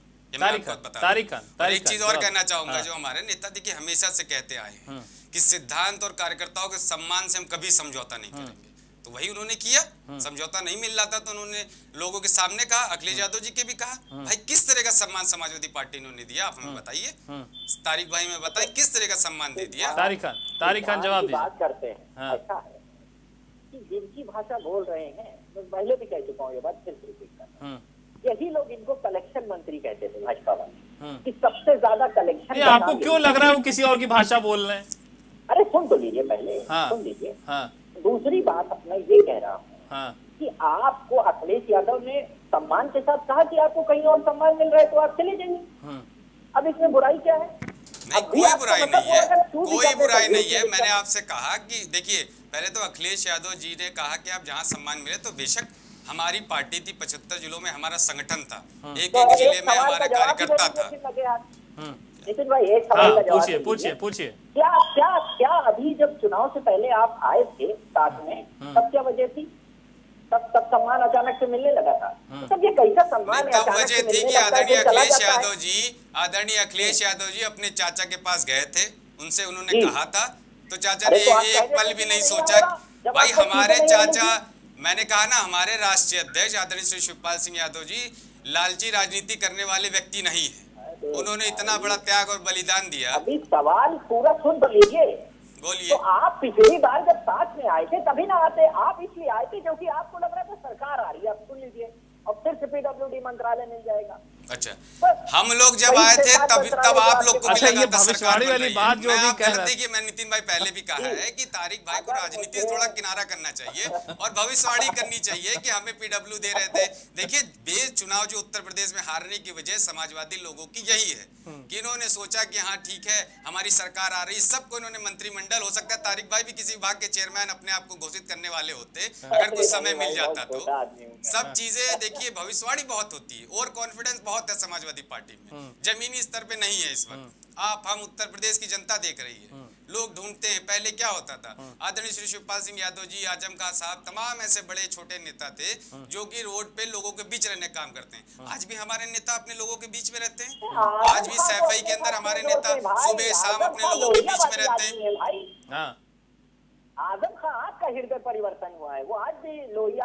एक चीज और कहना चाहूंगा, जो हमारे नेता देखिए हमेशा से कहते आए हैं कि सिद्धांत और कार्यकर्ताओं के सम्मान से हम कभी समझौता नहीं करेंगे, तो वही उन्होंने किया। समझौता नहीं मिल रहा था तो उन्होंने लोगों के सामने कहा, अखिलेश यादव जी के भी कहा। भाई किस तरह का सम्मान समाजवादी पार्टी ने दिया, आप हमें बताइए। तारिक भाई में बताइए किस तरह का सम्मान दे दिया। तारिक खान जवाब दीजिए। बात करते हैं, ऐसा है कि जिनकी भाषा बोल रहे हैं, मैं पहले भी कह चुका हूँ ये बात, फिर से रिपीट करना, यही लोग इनको कलेक्शन मंत्री कहते थे भाजपा वाले, कि सबसे ज्यादा कलेक्शन। आपको क्यों लग रहा है वो किसी और की भाषा बोल रहे हैं? अरे सुन तो लीजिए पहले, सुन लीजिए। दूसरी बात मैं ये कह रहा हूँ कि आपको अखिलेश यादव ने सम्मान के साथ कहा कि आपको कहीं और सम्मान मिल रहा है तो आप चले जाइए, अब इसमें बुराई क्या है? नहीं, कोई बुराई नहीं है, कोई बुराई नहीं है। मैंने आपसे कहा कि देखिए, पहले तो अखिलेश यादव जी ने कहा कि आप जहाँ सम्मान मिले, तो बेशक हमारी पार्टी थी, 75 जिलों में हमारा संगठन था, एक एक जिले में हमारा कार्यकर्ता था। नितिन भाई एक सवाल का जवाब पूछिए। क्या अभी जब चुनाव से पहले आप आए थे साथ में, तब क्या वजह थी? तब सम्मान अचानक से मिलने लगा था, तब ये कैसा सम्मान है? तब वजह थी कि आदरणीय अखिलेश यादव जी अपने चाचा के पास गए थे, उनसे उन्होंने कहा था तो चाचा ने एक पल भी नहीं सोचा भाई हमारे चाचा, मैंने कहा ना हमारे राष्ट्रीय अध्यक्ष आदरणीय श्री शिवपाल सिंह यादव जी लालची राजनीति करने वाले व्यक्ति नहीं है। उन्होंने इतना बड़ा त्याग और बलिदान दिया। अभी सवाल पूरा सुन लीजिए, बोलिए। तो आप पिछली बार जब साथ में आए थे तभी ना आते, आप इसलिए आए थे क्योंकि आपको लग रहा था सरकार आ रही है, अब सुन लीजिए अब फिर से पीडब्ल्यूडी मंत्रालय मिल जाएगा। अच्छा, हम लोग जब आए थे तब आप लोग को भी लगा था सरकार वाली बात जो भी कह रहा है। देखिए मैं नितिन भाई पहले भी कहा है कि तारिक भाई को राजनीति से थोड़ा किनारा करना चाहिए और भविष्यवाणी करनी चाहिए कि हमें पीडब्ल्यू दे रहे थे। देखिए बेस चुनाव जो उत्तर प्रदेश में हारने की वजह समाजवादी लोगों की यही है कि इन्होंने सोचा कि हाँ ठीक है हमारी सरकार आ रही, सबको इन्होंने मंत्रिमंडल, हो सकता है तारिक भाई भी किसी विभाग के चेयरमैन अपने आप को घोषित करने वाले होते अगर कुछ समय मिल जाता तो। सब चीजें देखिए भविष्यवाणी बहुत होती है और कॉन्फिडेंस बहुत है समाजवादी पार्टी में, जमीनी स्तर पे नहीं है इस वक्त। आप हम उत्तर प्रदेश की जनता देख रही है, लोग ढूंढते हैं। पहले क्या होता था, आदरणीय श्री शिवपाल सिंह यादव जी, आजम खान साहब, तमाम ऐसे बड़े छोटे नेता थे जो कि रोड पे लोगों के बीच रहने काम करते हैं। आज भी हमारे नेता अपने लोगों के बीच में रहते हैं। आज भी सैफई के अंदर हमारे नेता सुबह शाम अपने लोगों के बीच में रहते हैं। आजम खान आपका हृदय परिवर्तन हुआ है, वो आज भी लोहिया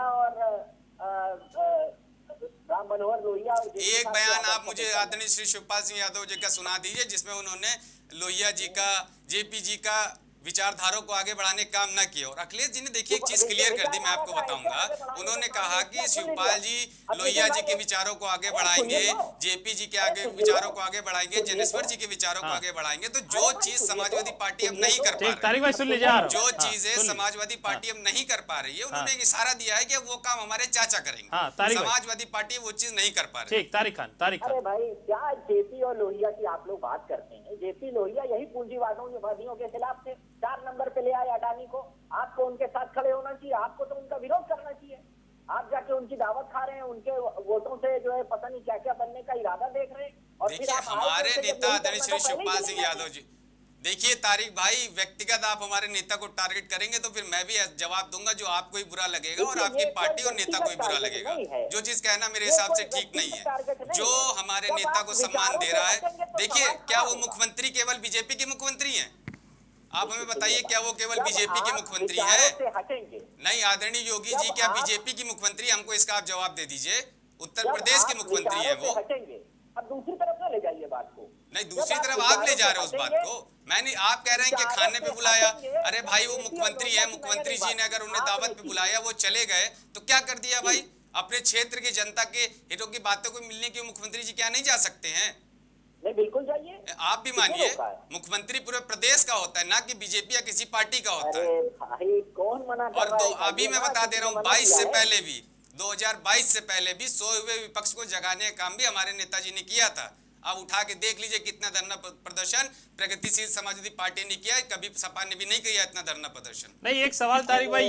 और राम मनोहर लोहिया। एक बयान आप मुझे आदरणीय श्री शिवपाल सिंह यादव जी का सुना दीजिए जिसमें उन्होंने लोहिया जी का, जेपी जी का विचारधारा को आगे बढ़ाने का काम न किया। और अखिलेश जी ने देखिए एक चीज क्लियर कर दी, मैं आपको बताऊंगा। उन्होंने कहा कि शिवपाल जी लोहिया जी के विचारों को आगे बढ़ाएंगे, जेपी जी के आगे विचारों को आगे बढ़ाएंगे, जनेश्वर जी के विचारों को आगे बढ़ाएंगे। तो जो चीज समाजवादी पार्टी अब नहीं कर पा रही है, जो चीजें समाजवादी पार्टी अब नहीं कर पा रही है, उन्होंने एक इशारा दिया है कि वो काम हमारे चाचा करेंगे। समाजवादी पार्टी वो चीज नहीं कर पा रही। तारिक खान अरे भाई क्या जेपी और लोहिया की आप लोग बात करते हैं, जेपी लोहिया यही पूंजीवादियों के खिलाफ थे, 4 नंबर पे ले आए अडानी को। आपको उनके साथ खड़े होना चाहिए, आपको तो उनका विरोध करना चाहिए। आप जाके उनकी दावत खा रहे हैं, उनके वोटों से जो है पता नहीं क्या क्या बनने का इरादा देख रहे हैं। और देखिए हमारे नेता आदरणीय श्री शिवपाल सिंह यादव जी, देखिए तारिक भाई व्यक्तिगत आप हमारे नेता को टारगेट करेंगे तो फिर मैं भी जवाब दूंगा जो आपको ही बुरा लगेगा और आपकी पार्टी और नेता को ही बुरा लगेगा। जो चीज कहना मेरे हिसाब से ठीक नहीं है। जो हमारे नेता को सम्मान दे रहा है, देखिए क्या वो मुख्यमंत्री केवल बीजेपी के मुख्यमंत्री हैं? आप हमें बताइए क्या वो केवल बीजेपी के मुख्यमंत्री है? नहीं, आदरणीय योगी जी क्या बीजेपी की मुख्यमंत्री? हमको इसका आप जवाब दे दीजिए। उत्तर प्रदेश के मुख्यमंत्री है वो। अब दूसरी तरफ ना ले जाइए बात को। नहीं, दूसरी तरफ आप ले जा रहे हो उस बात को। मैंने, आप कह रहे हैं कि खाने पे बुलाया। अरे भाई वो मुख्यमंत्री है, मुख्यमंत्री जी ने अगर उन्हें दावत पे बुलाया, वो चले गए तो क्या कर दिया भाई? अपने क्षेत्र की जनता के हितों की बातों को मिलने के मुख्यमंत्री जी क्या नहीं जा सकते हैं? नहीं, बिल्कुल जाइए। आप भी मानिए मुख्यमंत्री पूरे प्रदेश का होता है, ना कि बीजेपी या किसी पार्टी का होता है। भाई कौन मना कर रहा है? और अभी मैं बता दे रहा हूँ 22 से पहले भी, 2022 से पहले भी सोए हुए विपक्ष को जगाने का काम भी हमारे नेताजी ने किया था। आप उठा के देख लीजिए कितना धरना प्रदर्शन प्रगतिशील समाजवादी पार्टी ने किया है, कभी सपा ने भी नहीं किया इतना धरना प्रदर्शन। नहीं, एक सवाल तारिक भाई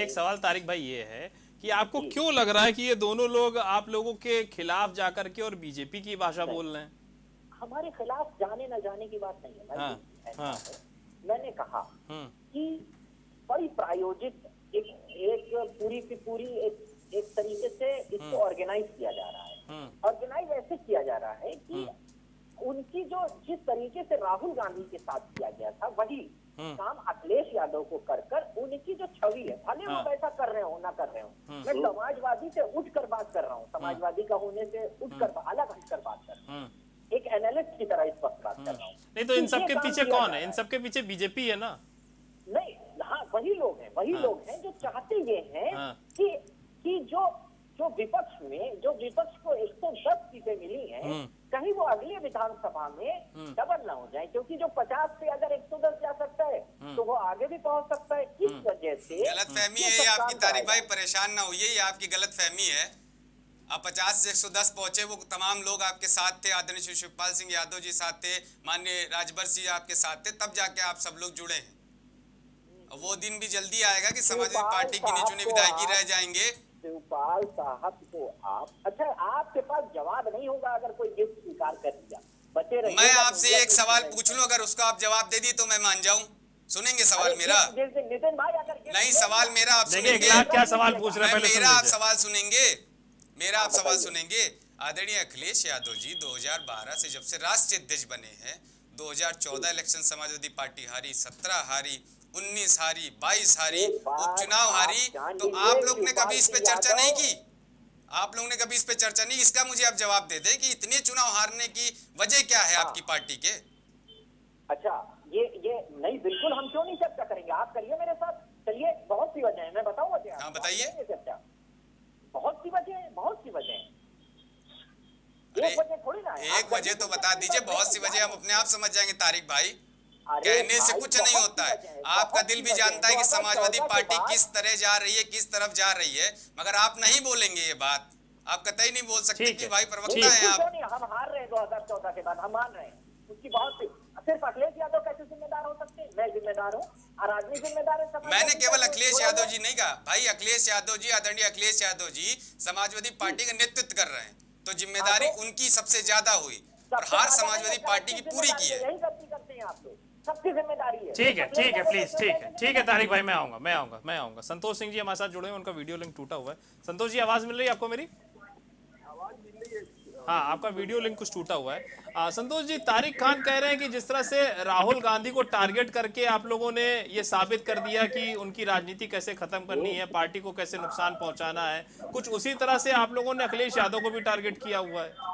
ये है, कि आपको क्यों लग रहा है कि ये दोनों लोग आप लोगों के खिलाफ जाकर के और बीजेपी की भाषा बोल रहे हैं? हमारे खिलाफ जाने न जाने की बात नहीं है। मैंने कहा कि बड़ी प्रायोजित एक पूरी की पूरी एक तरीके से इसको ऑर्गेनाइज किया जा रहा है। ऑर्गेनाइज ऐसे किया जा रहा है कि उनकी जो जिस तरीके से राहुल गांधी के साथ किया गया था वही काम अखिलेश यादव को कर उनकी जो छवि है, भले वो वैसा कर रहे हो ना कर रहे हो, मैं समाजवादी से उठकर बात कर रहा हूँ, समाजवादी का होने से उठकर अलग हटकर बात कर रहा हूँ, एक एनालिस्ट की तरह इस वक्त बात कर रहा हूँ। नहीं तो इन सबके पीछे कौन है? इन सबके पीछे बीजेपी है ना? नहीं, हाँ वही लोग हैं जो चाहते ये हैं कि जो विपक्ष को 110 सीटें मिली हैं, कहीं वो अगले विधानसभा में डबल ना हो जाए, क्योंकि जो 50 से अगर 110 जा सकता है तो वो आगे भी पहुंच सकता है। इस वजह से गलतफहमी है ये आपकी तारिक भाई, परेशान ना होइए, ये आपकी गलतफहमी है। आप 50 से 110 पहुंचे, वो तमाम लोग आपके साथ थे, आदरणीय श्री शिवपाल सिंह यादव जी साथ थे, माननीय राजभर जी आपके साथ थे, तब जाके आप सब लोग जुड़े हैं। वो दिन भी जल्दी आएगा कि समाजवादी पार्टी की निचुने विधायक रह जाएंगे। शिवपाल साहब को अच्छा आपके पास जवाब नहीं होगा अगर कोई गिफ्ट स्वीकार कर दिया, बचे रहिए। मैं आपसे एक सवाल पूछ लूं, अगर उसका आप जवाब दे दिए तो मैं मान जाऊं। सुनेंगे सवाल मेरा? नितिन भाई अगर नहीं, सवाल मेरा आप सुनेंगे। क्या सवाल पूछ रहे हैं? मेरा आप सवाल सुनेंगे, मेरा आप सवाल सुनेंगे। आदरणीय अखिलेश यादव जी 2012 से जब से राष्ट्रीय अध्यक्ष बने हैं, 2014 इलेक्शन समाजवादी पार्टी हारी, 17 हारी, 19 हारी, 22 हारी, उपचुनाव हारी, तो आप लोग ने कभी इस पे चर्चा नहीं की? आप लोगों ने कभी इस पे चर्चा नहीं? इसका मुझे आप जवाब दे दें कि इतने चुनाव हारने की वजह क्या है आपकी पार्टी के? अच्छा, ये नहीं, बिल्कुल हम क्यों नहीं चर्चा करेंगे, आप करिए मेरे साथ। चलिए, बहुत सी वजह है, मैं बताऊं वजह? हाँ बताइए। चर्चा बहुत सी वजह है, बहुत सी वजह है। एक वजह थोड़ी ना है। एक वजह तो बता दीजिए, बहुत सी वजह हम अपने आप समझ जाएंगे तारिक भाई। कहने से कुछ नहीं होता है, आपका दिल भी जानता है कि समाजवादी पार्टी किस तरह जा रही है, किस तरफ जा रही है, मगर आप नहीं बोलेंगे ये बात। आप कतई नहीं बोल सकते कि भाई प्रवक्ता है आप। हम हार रहे हैं 2014 के बाद, हम मान रहे हैं उसकी बहुत। सिर्फ अखिलेश यादव कैसे जिम्मेदार हो सकते हैं? मैं जिम्मेदार हूँ और आदमी जिम्मेदार है। मैंने केवल अखिलेश यादव जी नहीं कहा भाई, अखिलेश यादव जी, आदरणीय अखिलेश यादव जी समाजवादी पार्टी का नेतृत्व कर रहे हैं, तो जिम्मेदारी उनकी सबसे ज्यादा हुई और हार समाजवादी पार्टी की पूरी की है। यही गलती करते हैं आप लोग, सबकी जिम्मेदारी है। ठीक है प्लीज, ठीक है तारिक भाई, मैं आऊंगा। संतोष सिंह जी हमारे साथ जुड़े हैं, उनका वीडियो लिंक टूटा हुआ है। संतोष जी, आवाज मिल रही है आपको मेरी? आवाज मिल रही है। हाँ, आपका वीडियो लिंक कुछ टूटा हुआ है। संतोष जी, तारिक खान कह रहे हैं कि जिस तरह से राहुल गांधी को टारगेट करके आप लोगों ने ये साबित कर दिया कि उनकी राजनीति कैसे खत्म करनी है, पार्टी को कैसे नुकसान पहुंचाना है, कुछ उसी तरह से आप लोगों ने अखिलेश यादव को भी टारगेट किया हुआ है।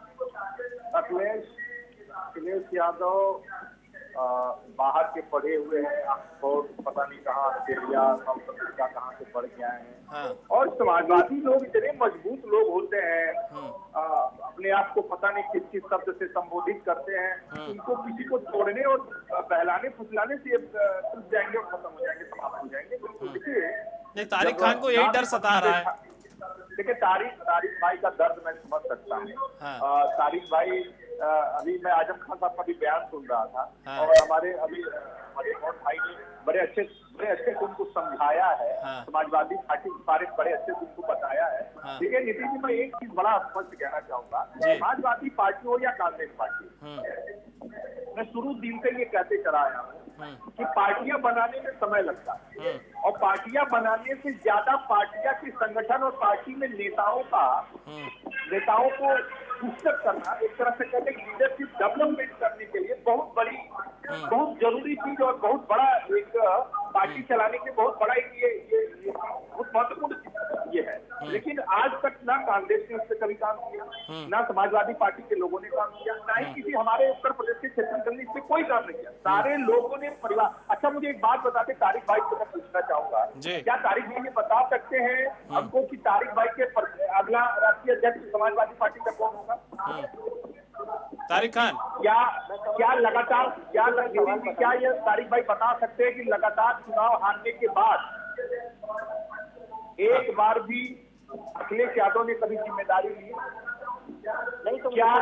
अखिलेश यादव बाहर के पढ़े हुए हैं, ऑक्सफोर्ड पता नहीं कहाँ, ऑस्ट्रेलिया, साउथ अफ्रीका कहाँ से पढ़ के आए हैं। हाँ। और समाजवादी लोग इतने मजबूत लोग होते हैं, अपने आप को पता नहीं किस किस शब्द से संबोधित करते हैं, उनको किसी को तोड़ने और बहलाने फुसलाने से टूट जाएंगे और खत्म हो जाएंगे, समाप्त हो जाएंगे। देखिए, तारिक खान को यही डर सता रहा है। देखिए, तारिक भाई का दर्द मैं समझ सकता हूँ। हाँ। तारिक भाई, अभी मैं आजम खान साहब का भी बयान सुन रहा था। हाँ। और हमारे और भाई ने बड़े अच्छे से उनको समझाया है। हाँ। समाजवादी पार्टी के बारे में बड़े अच्छे से उनको बताया है। हाँ। ठीक है नीतीश जी, मैं एक चीज बड़ा स्पष्ट कहना चाहूंगा, समाजवादी पार्टी हो या कांग्रेस पार्टी, मैं शुरू दिन से ये कहते चला आया हूँ कि पार्टियां बनाने में समय लगता है, और पार्टियां बनाने से ज्यादा पार्टियां के संगठन और पार्टी में नेताओं को पुस्तक करना, एक तरह से कहते हैं लीडरशिप डेवलपमेंट करने के लिए बहुत जरूरी चीज और बहुत बड़ा एक पार्टी चलाने के बहुत बड़ा ये बहुत महत्वपूर्ण ये है। लेकिन आज तक ना कांग्रेस ने उस पर कभी काम किया, ना समाजवादी पार्टी के लोगों ने काम किया, ना ही किसी हमारे उत्तर प्रदेश के क्षेत्र ने इस पर कोई काम नहीं किया। सारे लोगों ने परिवार। अच्छा, मुझे एक बात बताते तारिक भाई से मैं पूछना चाहूंगा, क्या तारिक भाई ये बता सकते हैं हमको कि तारिक भाई के अगला राष्ट्रीय अध्यक्ष समाजवादी पार्टी का कौन होगा? तारिक खान क्या लगातार ये तारिक भाई बता सकते हैं कि लगातार चुनाव हारने के बाद एक बार भी अखिलेश यादव ने कभी जिम्मेदारी ली नहीं? तो क्या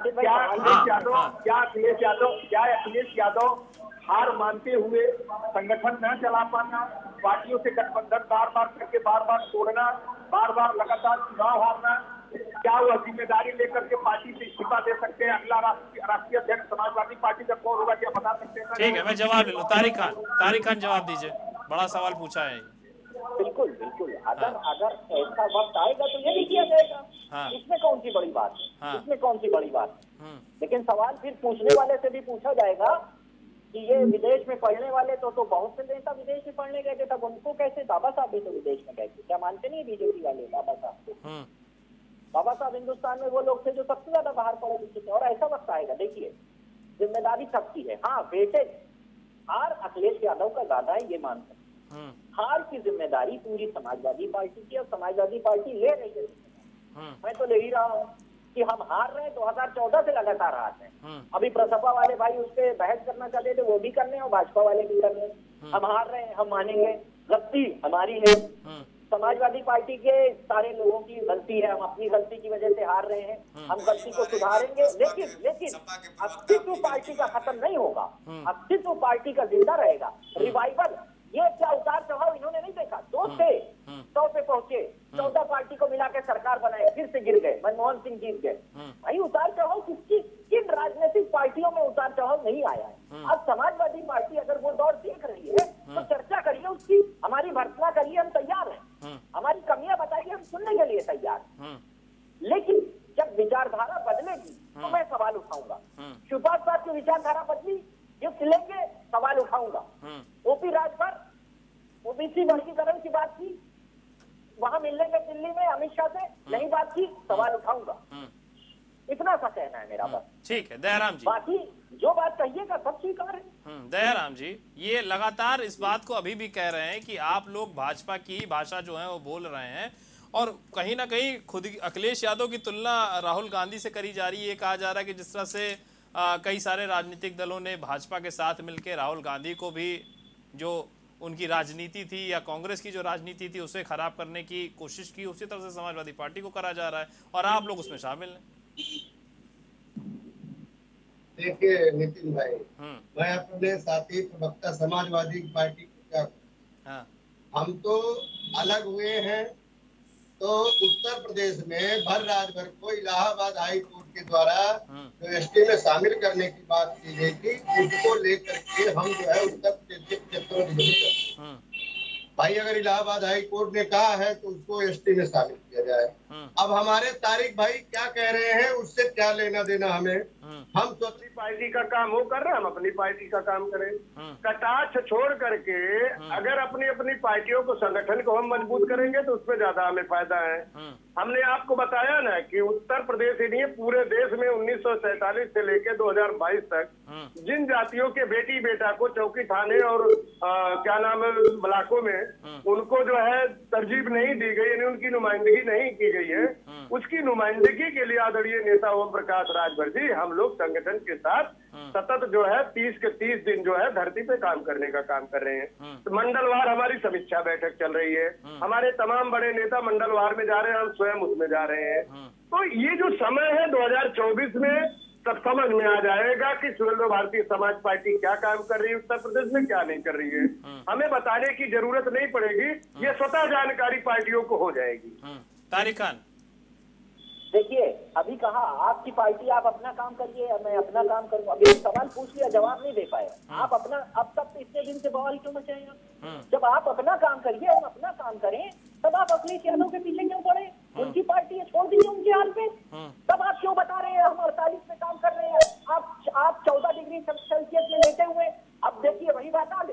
अखिलेश यादव हार मानते हुए संगठन न चला पाना, पार्टियों से गठबंधन बार बार तोड़ना, बार बार लगातार चुनाव हारना, क्या वह जिम्मेदारी लेकर के पार्टी से इस्तीफा दे सकते हैं? अगला राष्ट्रीय अध्यक्ष समाजवादी पार्टी का कौन होगा, क्या बता सकते हैं? ठीक है, मैं जवाब ले लूं। तारिक खान जवाब दीजिए, बड़ा सवाल पूछा है। बिल्कुल अगर ऐसा वक्त आएगा तो ये भी किया जाएगा। हाँ। इसमें कौन सी बड़ी बात है? हाँ। इसमें कौन सी बड़ी बात है? लेकिन सवाल फिर पूछने वाले से भी पूछा जाएगा कि ये विदेश में पढ़ने वाले तो बहुत से नेता विदेश में पढ़ने गए थे, तब उनको कैसे? बाबा साहब भी तो विदेश में गए थे, क्या मानते नहीं बीजेपी वाले बाबा साहब को? बाबा साहब हिंदुस्तान में वो लोग थे जो सबसे ज्यादा बाहर पढ़े लिखे थे। और ऐसा वक्त आएगा, देखिए, जिम्मेदारी सबकी है। हाँ, वेटेज हार अखिलेश यादव का ज्यादा है, ये मान सकते। हार की जिम्मेदारी पूरी समाजवादी पार्टी की, और समाजवादी पार्टी ले रही है। मैं तो ले ही रहा हूँ कि हम हार रहे हैं, 2014 से लगातार हार रहे हैं। अभी प्रसपा वाले भाई उस पर बहस करना चाहते थे, वो भी करने, और भाजपा वाले भी करने। हम हार रहे हैं, हम मानेंगे, गलती हमारी है, समाजवादी पार्टी के सारे लोगों की गलती है, हम अपनी गलती की वजह से हार रहे हैं, हम गलती को सुधारेंगे। लेकिन अस्तित्व पार्टी का खत्म नहीं होगा, अस्तित्व पार्टी का जिंदा रहेगा। रिवाइवल, ये क्या उतार चढ़ाव इन्होंने नहीं देखा। 2 से 100 पे पहुंचे, 14 पार्टी को मिला के सरकार बनाए, फिर से गिर गए, मनमोहन सिंह जीत गए। भाई उतार चढ़ाव किन राजनीतिक पार्टियों में उतार चढ़ाव नहीं आया है? अब समाजवादी पार्टी अगर वो दौर देख रही है तो चर्चा करिए उसकी, हमारी भर्त्सना करिए, हम तैयार हैं, हमारी कमियां बताइए, हम सुनने के लिए तैयार हैं। लेकिन जब विचारधारा बदलेगी तो मैं सवाल उठाऊंगा। सुभाष साहब की विचारधारा बदली, गिफ्ट लेंगे सवाल उठाऊंगा। ओपी राजभर ओबीसी वर्गीकरण की बात की, वहां मिलने में दिल्ली में अमित शाह से नहीं बात की, सवाल उठाऊंगा। इतना सा कहना है मेरा बस। ठीक है दयाराम जी, बाकी जो बात कहिएगा सब स्वीकार है। दयाराम जी, ये लगातार इस बात को अभी भी कह रहे हैं कि आप लोग भाजपा की भाषा जो है वो बोल रहे हैं और कहीं ना कहीं खुद अखिलेश यादव की तुलना राहुल गांधी से करी जा रही है। ये कहा जा रहा है कि जिस तरह से कई सारे राजनीतिक दलों ने भाजपा के साथ मिलकर राहुल गांधी को भी जो उनकी राजनीति थी या कांग्रेस की जो राजनीति थी उसे खराब करने की कोशिश की, उसी तरह से समाजवादी पार्टी को करा जा रहा है और आप लोग उसमें शामिल हैं। देखिए नितिन भाई, मैं अपने साथी प्रवक्ता समाजवादी पार्टी को क्या कहूं, हम तो अलग हुए हैं। तो उत्तर प्रदेश में भर राजभर को इलाहाबाद हाई कोर्ट के द्वारा जो एसटी में शामिल करने की बात की गई थी, उसको लेकर के हम जो है उत्तर प्रदेश भाई, अगर इलाहाबाद हाई कोर्ट ने कहा है तो उसको एसटी में शामिल किया जाए। अब हमारे तारिक भाई क्या कह रहे हैं उससे क्या लेना देना हमें। हम तो अपनी पार्टी का काम वो कर रहे हैं, हम अपनी पार्टी का काम करें। कटाक्ष छोड़ करके अगर अपनी अपनी पार्टियों को, संगठन को हम मजबूत करेंगे तो उसमें ज्यादा हमें फायदा है। हमने आपको बताया ना कि उत्तर प्रदेश ही नहीं पूरे देश में 1947 से लेकर 2022 तक जिन जातियों के बेटी बेटा को चौकी थाने और क्या नाम है ब्लॉकों में उनको जो है तरजीब नहीं दी गई, यानी उनकी नुमाइंदगी नहीं की गई है, उसकी नुमाइंदगी के लिए आदरणीय नेता ओम प्रकाश राजभर जी हम लोग संगठन के साथ सतत जो है 30 के 30 दिन जो है धरती पे काम करने का काम कर रहे हैं। तो मंडलवार हमारी समीक्षा बैठक चल रही है, हमारे तमाम बड़े नेता मंडलवार में जा रहे हैं, हम स्वयं उसमें जा रहे हैं। तो ये जो समय है 2024 में तब समझ में आ जाएगा कि सर्व भारतीय समाज पार्टी क्या काम कर रही है उत्तर प्रदेश में, क्या नहीं कर रही है। हमें बताने की जरूरत नहीं पड़ेगी, ये स्वतः जानकारी पार्टियों को हो जाएगी। तारिक खान, देखिए अभी कहा आपकी पार्टी आप अपना काम करिए या मैं अपना काम करूँ, अभी सवाल पूछ लिया जवाब नहीं दे पाया। आप अपना, अब तक इतने दिन से बवाल क्यों मचाए आप? जब आप अपना काम करिए, हम अपना काम करें, तब आप अखिलेश यादव के पीछे क्यों पड़े? उनकी पार्टी है, छोड़ दीजिए उनके हाल पे। तब आप क्यों बता रहे हैं हम 48 में काम कर रहे हैं, आप 14 डिग्री सेल्सियस में लेटे हुए। अब देखिए वही बात आ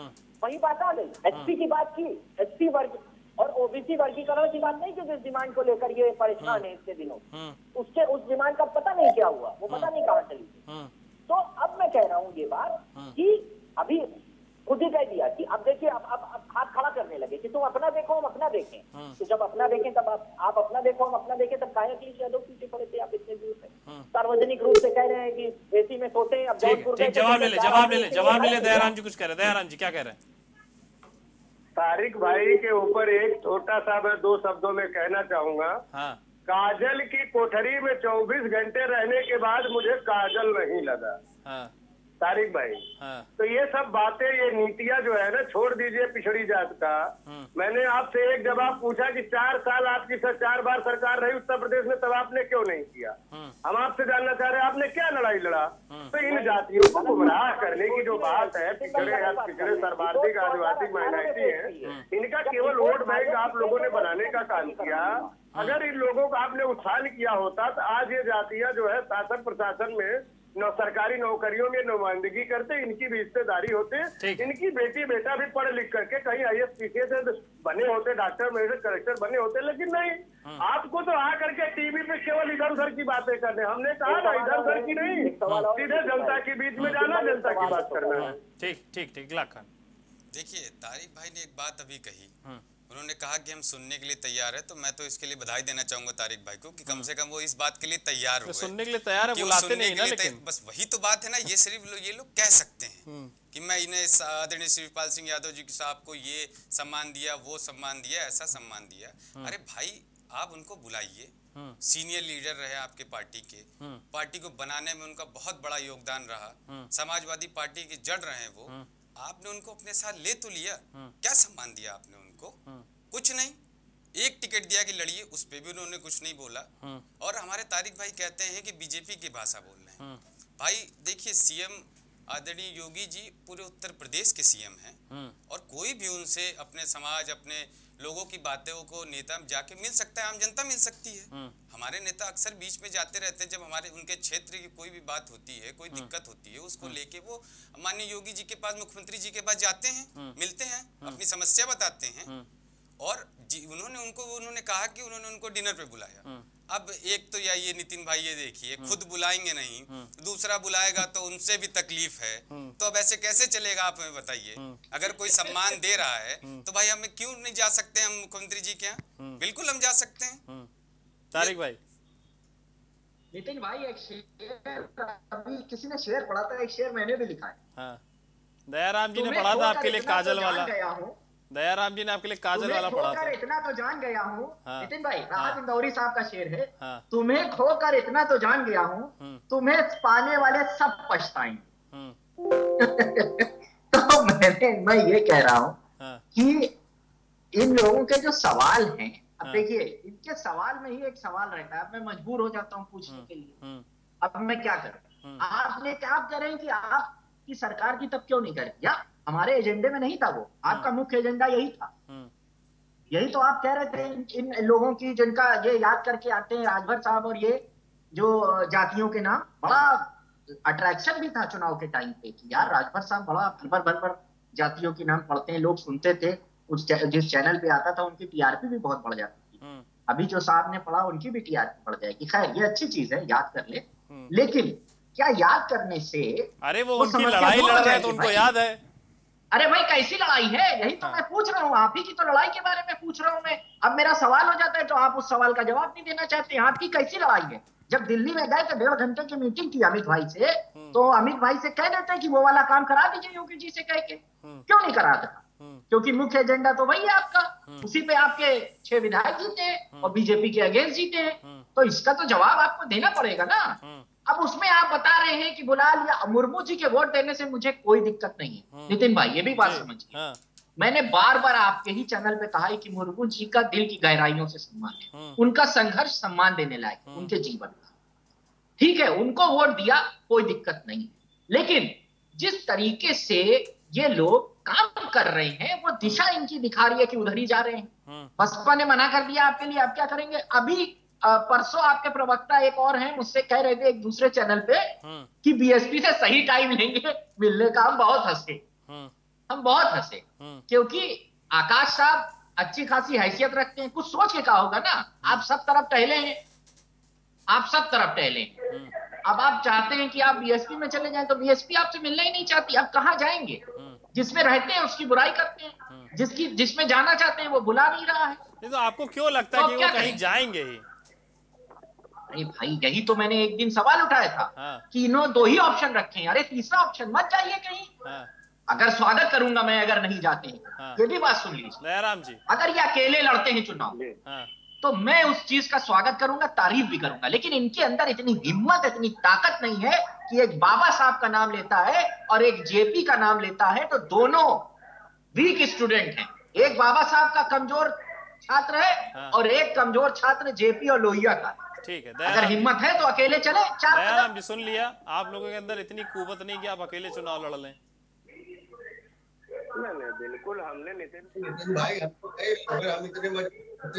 गई, एसपी की बात की, एसपी वर्ग और ओबीसी वर्गीकरण की बात नहीं की, जिस डिमांड को लेकर ये परेशान है इतने दिनों, उस डिमांड का पता नहीं क्या हुआ, वो पता नहीं कहाँ चली। तो अब मैं कह रहा हूँ ये बात कि अभी खुद ही कह दिया कि अब देखिए अब हाथ खड़ा करने लगे कि तुम अपना देखो हम अपना देखें। तो जब अपना देखें तब आप अपना देखो हम अपना देखें, तब काहे अखिलेश यादव पीछे पड़े थे आप इतने दूर से? सार्वजनिक रूप से कह रहे हैं कि एसी में सोते हैं। अब जवाब ले ले दयाराम जी कुछ कह रहे हैं। दयाराम जी क्या कह रहे हैं? तारिक भाई के ऊपर एक छोटा सा मैं 2 शब्दों में कहना चाहूंगा। काजल की कोठरी में 24 घंटे रहने के बाद मुझे काजल नहीं लगा। तारिक भाई, तो ये सब बातें, ये नीतियां जो है ना, छोड़ दीजिए पिछड़ी जात का। मैंने आपसे एक जवाब पूछा कि 4 साल आपकी 4 बार सरकार रही उत्तर प्रदेश में, तब आपने क्यों नहीं किया? हम आपसे जानना चाह रहे हैं आपने क्या लड़ाई लड़ा? तो इन जातियों को गुमराह करने की जो बात है, पिछड़े सर्वाधिक आदिवासी माइनॉरिटी है, इनका केवल वोट बैंक आप लोगों ने बनाने का काम किया। अगर इन लोगों का आपने उत्थान किया होता तो आज ये जातियां जो है शासन प्रशासन में सरकारी नौकरियों में नुमाइंदगी करते, इनकी भी हिस्सेदारी होते, इनकी बेटी बेटा भी पढ़ लिख करके कहीं IAS PCS बने होते, डॉक्टर मेडिकल कलेक्टर बने होते, लेकिन नहीं। आपको तो आकर के टीवी पे केवल इधर उधर की बातें करने। हमने कहा ना इधर उधर की नहीं, सीधे जनता के बीच में जाना, जनता की बात करना है। ठीक खान, देखिए तारिक भाई ने एक बात अभी कही, उन्होंने कहा कि हम सुनने के लिए तैयार है, तो मैं तो इसके लिए बधाई देना चाहूंगा तारिक भाई को कि कम से कम वो इस बात के लिए तैयार हुए। सुनने के लिए तैयार है, बुलाते नहीं ना, लेकिन बस वही तो बात है ना। ये सिर्फ ये लोग कह सकते हैं कि मैं इन्हें आदरणीय शिवपाल सिंह यादव जी साहब को ये सम्मान दिया, वो सम्मान दिया, ऐसा सम्मान दिया। अरे भाई आप उनको बुलाइए, सीनियर लीडर रहे आपके पार्टी के, पार्टी को बनाने में उनका बहुत बड़ा योगदान रहा, समाजवादी पार्टी के जड़ रहे वो, आपने उनको अपने साथ ले तो लिया, क्या सम्मान दिया आपने उनको? कुछ नहीं। एक टिकट दिया कि लड़िए, उस पे भी उन्होंने कुछ नहीं बोला। और हमारे तारिक भाई कहते हैं कि बीजेपी की भाषा बोल रहे हैं। भाई देखिए, सीएम आदरणीय योगी जी पूरे उत्तर प्रदेश के सीएम हैं और कोई भी उनसे अपने समाज, अपने लोगों की बातों को नेता जाके मिल सकता है, आम जनता मिल सकती है। हमारे नेता अक्सर बीच में जाते रहते हैं, जब हमारे उनके क्षेत्र की कोई भी बात होती है, कोई दिक्कत होती है, उसको लेके वो माननीय योगी जी के पास, मुख्यमंत्री जी के पास जाते हैं, मिलते हैं, अपनी समस्या बताते हैं। और उन्होंने कहा कि उन्होंने उनको डिनर पे बुलाया। अब एक तो ये नितिन भाई ये देखिए, खुद बुलाएंगे नहीं, दूसरा बुलाएगा तो उनसे भी तकलीफ है, तो अब ऐसे कैसे चलेगा, आप हमें बताइए। अगर कोई सम्मान दे रहा है तो भाई हमें क्यों नहीं जा सकते हम मुख्यमंत्री जी के यहाँ? बिल्कुल हम जा सकते हैं। तारिक भाई, नितिन भाई, एक शेर अभी किसी ने शेर पढ़ा था, एक शेर मैंने भी लिखा है। हाँ, दयाराम जी ने पढ़ा था आपके लिए काजल वाला। दयाराम जी ने आपके लिए काजल वाला पढ़ा था। इतना तो जान गया हूँ नितिन भाई, राहत इंदौरी साहब का शेर है। तुम्हें खोकर इतना तो जान गया हूँ, तुम्हें पाने वाले सब पछताएंगे। तो मैं ये कह रहा हूँ कि इन लोगों के जो सवाल हैं, अब देखिए इनके सवाल में ही एक सवाल रहता है, अब मैं मजबूर हो जाता हूँ पूछने के लिए। अब मैं क्या करूँ? आपने क्या करें कि आपकी सरकार की तब क्यों नहीं करें? या हमारे एजेंडे में नहीं था वो, आपका मुख्य एजेंडा यही था। यही तो आप कह रहे थे इन लोगों की, जिनका ये याद करके आते हैं राजभर साहब और ये जो जातियों के नाम, बड़ा अट्रैक्शन भी था चुनाव के टाइम पे कि यार राजभर साहब बड़ा भर जातियों के नाम पढ़ते हैं, लोग सुनते थे। जिस चैनल पे आता था उनकी टीआरपी भी बहुत बढ़ जाती थी। अभी जो साहब ने पढ़ा उनकी भी टीआरपी बढ़ जाएगी। खैर ये अच्छी चीज है, याद कर ले। लेकिन क्या याद करने से, अरे वो उनकी लड़ाई लड़ रहे हैं तो उनको याद है। अरे भाई कैसी लड़ाई है, यही तो मैं पूछ रहा हूँ, आप ही की तो लड़ाई के बारे में पूछ रहा हूँ मैं। अब मेरा सवाल हो जाता है तो आप उस सवाल का जवाब नहीं देना चाहते। आपकी कैसी लड़ाई है? जब दिल्ली में गए थे 1.5 घंटे की मीटिंग की अमित भाई से, तो अमित भाई से कह देते कि वो वाला काम करा दीजिए योगी जी से कह के, क्यों नहीं करा था? क्योंकि मुख्य एजेंडा तो वही है आपका, उसी पे आपके 6 विधायक जीते हैं और बीजेपी के अगेंस्ट जीते हैं, तो इसका तो जवाब आपको देना पड़ेगा ना। अब उसमें आप बता रहे हैं कि बुला लिया, मुर्मू जी के वोट देने से मुझे कोई दिक्कत नहीं है। नितिन भाई ये भी बात समझिए, मैंने बार बार आपके ही चैनल पे कहा है कि मुर्मू जी का दिल की गहराइयों से सम्मान है, उनका संघर्ष सम्मान देने लायक उनके जीवन का, ठीक है, उनको वोट दिया, कोई दिक्कत नहीं। लेकिन जिस तरीके से ये लोग काम कर रहे हैं, वो दिशा इनकी दिखा रही है कि उधर ही जा रहे हैं। बसपा ने मना कर दिया आपके लिए, आप क्या करेंगे? अभी परसों आपके प्रवक्ता एक और हैं, मुझसे कह रहे थे एक दूसरे चैनल पे कि बीएसपी से सही टाइम लेंगे मिलने का। हम बहुत हंसे, क्योंकि आकाश साहब अच्छी खासी हैसियत रखते हैं, कुछ सोच के कहा होगा ना। आप सब तरफ टहले हैं, अब आप चाहते हैं कि आप बीएसपी में चले जाएं, तो बीएसपी आपसे मिलना ही नहीं चाहती। अब कहाँ जाएंगे? जिसमें रहते हैं उसकी बुराई करते हैं, जिसमें जाना चाहते हैं वो बुला नहीं रहा है। तो आपको क्यों लगता है कि वो कहीं जाएंगे ही? अरे भाई यही तो मैंने एक दिन सवाल उठाया था कि इन्होंने 2 ही ऑप्शन रखे हैं। अरे तीसरा ऑप्शन मत जाइए कहीं। अगर स्वागत करूंगा मैं अगर नहीं जाते हैं, ये भी बात सुन लीजिए दयाराम जी, अगर ये अकेले लड़ते हैं चुनाव तो मैं उस चीज का स्वागत करूंगा, तारीफ भी करूंगा। लेकिन इनके अंदर इतनी हिम्मत, इतनी ताकत नहीं है कि एक बाबा साहब का नाम लेता है और एक जेपी का नाम लेता है, तो दोनों वीक स्टूडेंट हैं। एक बाबा साहब का कमजोर छात्र है और एक कमजोर छात्र जेपी और लोहिया का। ठीक है, अगर हिम्मत है तो अकेले चले। दयाराम जी सुन लिया, आप लोगों के अंदर इतनी कुवत नहीं कि आप अकेले चुनाव लड़ लें। नहीं बिल्कुल, हमने नितिन भाई हमको अगर हम इतने मजबूत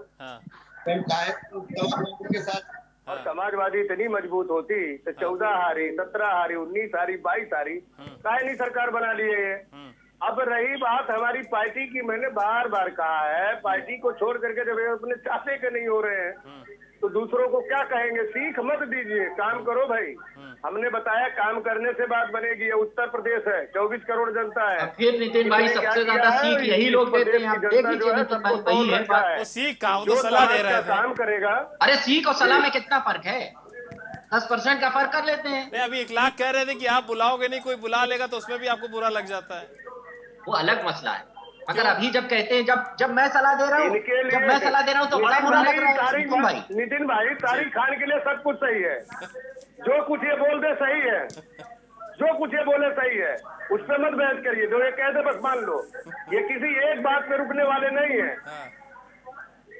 के साथ और समाजवादी इतनी मजबूत होती तो 14 हारी, 17 हारी, 19 हारी, 22 हारी, काहे नहीं सरकार बना लिए है। अब रही बात हमारी पार्टी की, मैंने बार बार कहा है, पार्टी को छोड़ करके जब अपने चाहते के नहीं हो रहे हैं तो दूसरों को क्या कहेंगे? सीख मत दीजिए, काम करो भाई। हमने बताया काम करने से बात बनेगी। ये उत्तर प्रदेश है, 24 करोड़ जनता है। फिर नितिन भाई सबसे ज्यादा सीख यही लोग देते हैं। आप देख लीजिए नितिन भाई, वही है तो सीख का वो सलाह दे रहा है, काम करेगा। अरे सीख और सलाह में कितना फर्क है? 10% का फर्क कर लेते हैं। नहीं, अभी 1 लाख कह रहे थे कि आप बुलाओगे नहीं, कोई बुला लेगा तो उसमें भी आपको बुरा लग जाता है, वो अलग मसला है। अगर अभी जब कहते हैं, जब मैं सलाह दे रहा हूँ तो बड़ा बुरा लग रहा है नितिन भाई। तारिक खान के लिए सब कुछ सही है, जो कुछ ये बोल दे सही है, जो कुछ ये बोले सही है, उस पर मत बहस करिए। जो ये कह दे बस मान लो, ये किसी एक बात पे रुकने वाले नहीं है।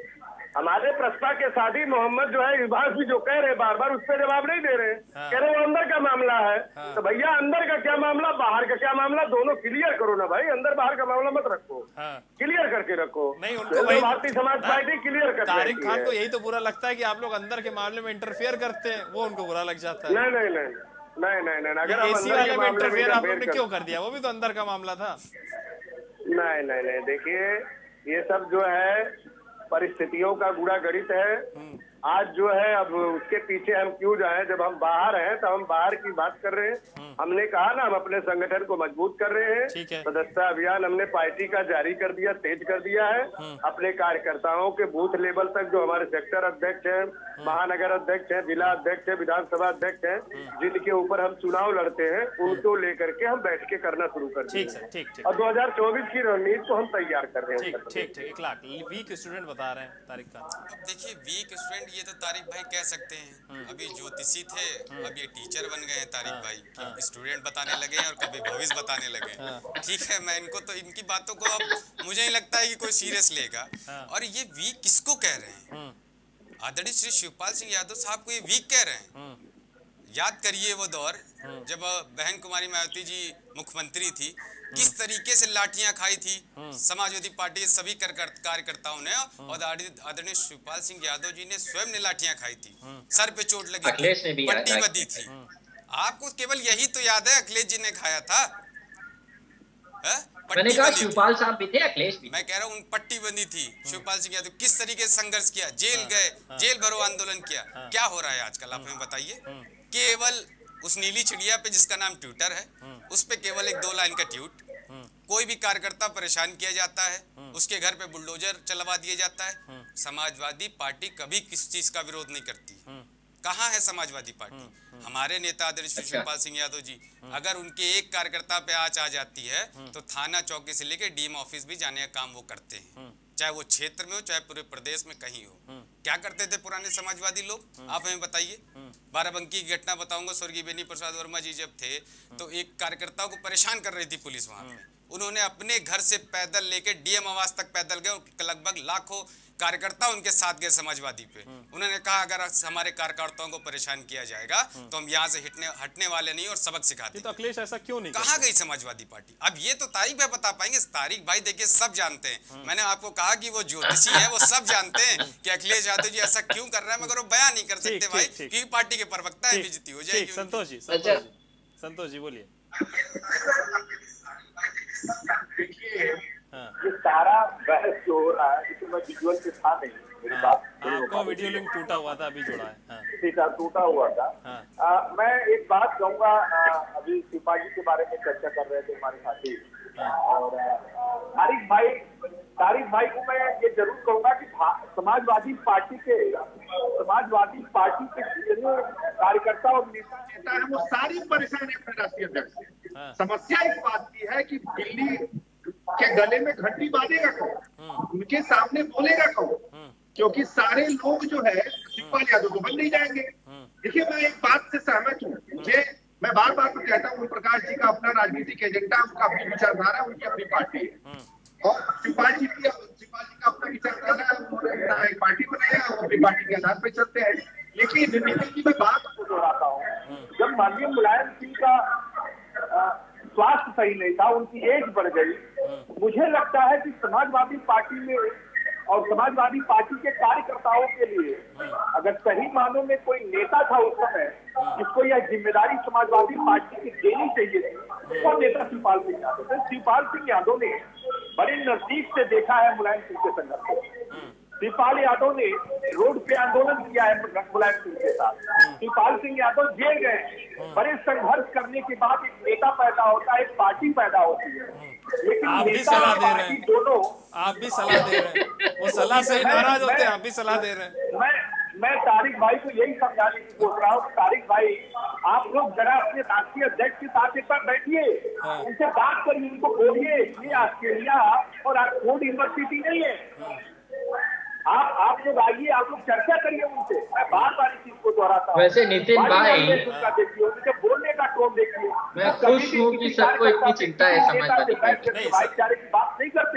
हमारे प्रस्ताव के साथी मोहम्मद जो है इबास भी जो कह रहे बार बार उस पर जवाब नहीं दे रहे। कह रहे वो अंदर का मामला है। तो भैया अंदर का क्या मामला, बाहर का क्या मामला, दोनों क्लियर करो ना भाई। अंदर बाहर का मामला मत रखो, क्लियर करके रखो। नहीं, उनको वही भारतीय समाज पार्टी क्लियर कर तारिक खान को यही तो बुरा लगता है कि आप लोग अंदर के मामले में इंटरफेयर करते हैं, वो उनको बुरा लग जाता है। नहीं, अगर हम एसी वाले में इंटरफेयर आप लोगों ने क्यों कर दिया, वो भी तो अंदर का मामला था। नहीं, देखिए ये सब जो है परिस्थितियों का गुणा गणित है। आज जो है अब उसके पीछे हम क्यों जाएं, जब हम बाहर हैं तो हम बाहर की बात कर रहे हैं। हमने कहा ना हम अपने संगठन को मजबूत कर रहे हैं। सदस्यता अभियान हमने पार्टी का जारी कर दिया, तेज कर दिया है। अपने कार्यकर्ताओं के बूथ लेवल तक जो हमारे सेक्टर अध्यक्ष हैं, महानगर अध्यक्ष हैं, जिला अध्यक्ष है, विधानसभा अध्यक्ष हैं, जिनके ऊपर हम चुनाव लड़ते हैं, उनको लेकर के हम बैठ के करना शुरू कर दिए और 2024 की रणनीति को हम तैयार कर रहे हैं। ठीक 1 लाख वीक स्टूडेंट बता रहे हैं तारिक खान। देखिए वीक स्टूडेंट ये तो तारिक भाई कह सकते हैं। अभी ज्योतिषी थे, अब ये टीचर बन गए हैं तारिक भाई। स्टूडेंट बताने लगे हैं और कभी भविष्य बताने लगे। ठीक है, मैं इनको तो इनकी बातों को अब मुझे नहीं लगता है कि कोई सीरियस लेगा। और ये वीक किसको कह रहे हैं? आदरणीय श्री शिवपाल सिंह यादव साहब को ये वीक कह रहे हैं। याद करिए वो दौर जब बहन कुमारी मायावती जी मुख्यमंत्री थी, किस तरीके से लाठियां खाई थी समाजवादी पार्टी के सभी कार्यकर्ताओं ने, और आदरणीय शिवपाल सिंह यादव जी ने स्वयं ने लाठियां खाई थी, सर पे चोट लगी थी, पट्टी बंधी थी। आपको केवल यही तो याद है अखिलेश जी ने खाया था। मैंने कहा शिवपाल साहब भी थे, अखिलेश भी। मैं कह रहा हूँ पट्टी बंदी थी। शिवपाल सिंह यादव किस तरीके से संघर्ष किया, जेल गए, जेल भरो आंदोलन किया। क्या हो रहा है आजकल आप हमें बताइए। केवल उस नीली चिड़िया पे जिसका नाम ट्विटर है, उस पे केवल 1-2 लाइन का ट्वीट। कोई भी कार्यकर्ता परेशान किया जाता है, उसके घर पे बुलडोजर चलवा दिया जाता है। समाजवादी पार्टी कभी किस चीज का विरोध नहीं करती। कहाँ है समाजवादी पार्टी? हमारे नेता आदरणीय श्री शिवपाल सिंह यादव जी, अगर उनके एक कार्यकर्ता पे आंच आ जाती है तो थाना चौकी से लेकर डीएम ऑफिस भी जाने का काम वो करते हैं, चाहे वो क्षेत्र में हो चाहे पूरे प्रदेश में कहीं हो। क्या करते थे पुराने समाजवादी लोग, आप हमें बताइए। बाराबंकी की घटना बताऊंगा। स्वर्गीय बेनी प्रसाद वर्मा जी जब थे तो एक कार्यकर्ताओं को परेशान कर रही थी पुलिस वहां पे। उन्होंने अपने घर से पैदल लेके डीएम आवास तक पैदल गए। लगभग लाखों कार्यकर्ता उनके साथ गए समाजवादी पे। उन्होंने कहा अगर हमारे कार्यकर्ताओं को परेशान किया जाएगा तो हम यहाँ से हटने वाले नहीं और सबक सिखाते। तो अखिलेश ऐसा क्यों नहीं? कहाँ गई समाजवादी पार्टी? अब ये तो तारिक भाई बता पाएंगे। तारिक भाई देखिए सब जानते हैं। मैंने आपको कहा कि वो ज्योतिषी है, वो सब जानते हैं कि अखिलेश यादव जी ऐसा क्यों कर रहा है, मगर वो बयान नहीं कर सकते भाई, क्योंकि पार्टी के प्रवक्ता है, बेइज्जती हो जाएगी। संतोष जी बोलिए। ये सारा बहस जो हो रहा है, जिसमें मैं विजुअल से था नहीं, मेरी बात आपका वीडियो लिंक टूटा हुआ था, अभी जुड़ा है। टूटा हुआ था। मैं एक बात कहूँगा, अभी शिवपाल जी के बारे में चर्चा कर रहे थे हमारे साथी, और तारिक भाई को मैं ये जरूर कहूँगा कि समाजवादी पार्टी के जितने कार्यकर्ता और नेता है वो सारी परेशान है अपने राष्ट्रीय अध्यक्ष से। समस्या इस बात की है कि दिल्ली के गले में घंटी बांधेगा कौन, उनके सामने बोलेगा कौन, क्योंकि सारे लोग जो है शिवपाल यादव तो बन नहीं जाएंगे। देखिए मैं एक बात से सहमत हूँ, मैं बार बार कहता हूँ प्रकाश जी का अपना राजनीतिक एजेंडा, उनका अपनी विचारधारा, उनकी अपनी पार्टी है, और शिवपाल जी का अपना विचारधारा है, उन्होंने एक पार्टी बनाया, वो अपनी पार्टी के आधार पर चलते हैं। लेकिन नीति की मैं बात को दोहराता हूँ, जब माननीय मुलायम सिंह का स्वास्थ्य सही नहीं था, उनकी एज बढ़ गई, मुझे लगता है कि समाजवादी पार्टी में और समाजवादी पार्टी के कार्यकर्ताओं के लिए अगर सही मानों में कोई नेता था उस समय जिसको यह जिम्मेदारी समाजवादी पार्टी की देनी चाहिए थी, वो नेता शिवपाल सिंह यादव थे। शिवपाल सिंह यादव ने बड़े नजदीक से देखा है मुलायम सिंह के संघर्ष को। शिवपाल यादव ने रोड पे आंदोलन किया है मुलायम सिंह के साथ। शिवपाल सिंह यादव जेल गए, बड़े संघर्ष करने के बाद एक नेता पैदा होता है, एक पार्टी पैदा होती है। लेकिन आप भी सलाह दे रहे हैं, दोनों आप भी सलाह दे रहे हैं, वो सलाह से नाराज होते हैं, आप भी सलाह दे रहे हैं। मैं तारिक भाई को यही समझाने की कोशिश रहा हूँ, तारिक भाई आप लोग जरा अपने राष्ट्रीय अध्यक्ष के साथ एक बार बैठिए, उनसे बात करिए, उनको बोलिए ये ऑस्ट्रेलिया और ऑक्सफोर्ड यूनिवर्सिटी नहीं है। आप लोग आइए, आप लोग चर्चा करिए उनसे। मैं बार बार इस चीज को दोहराता हूँ। वैसे नितिन भाई देखिए, उनके बोलने का टोन देखिए। मैं खुश हूँ कि सबको इतनी चिंता है समाजवादी पार्टी, भाईचारे की बात नहीं करते हैं वो।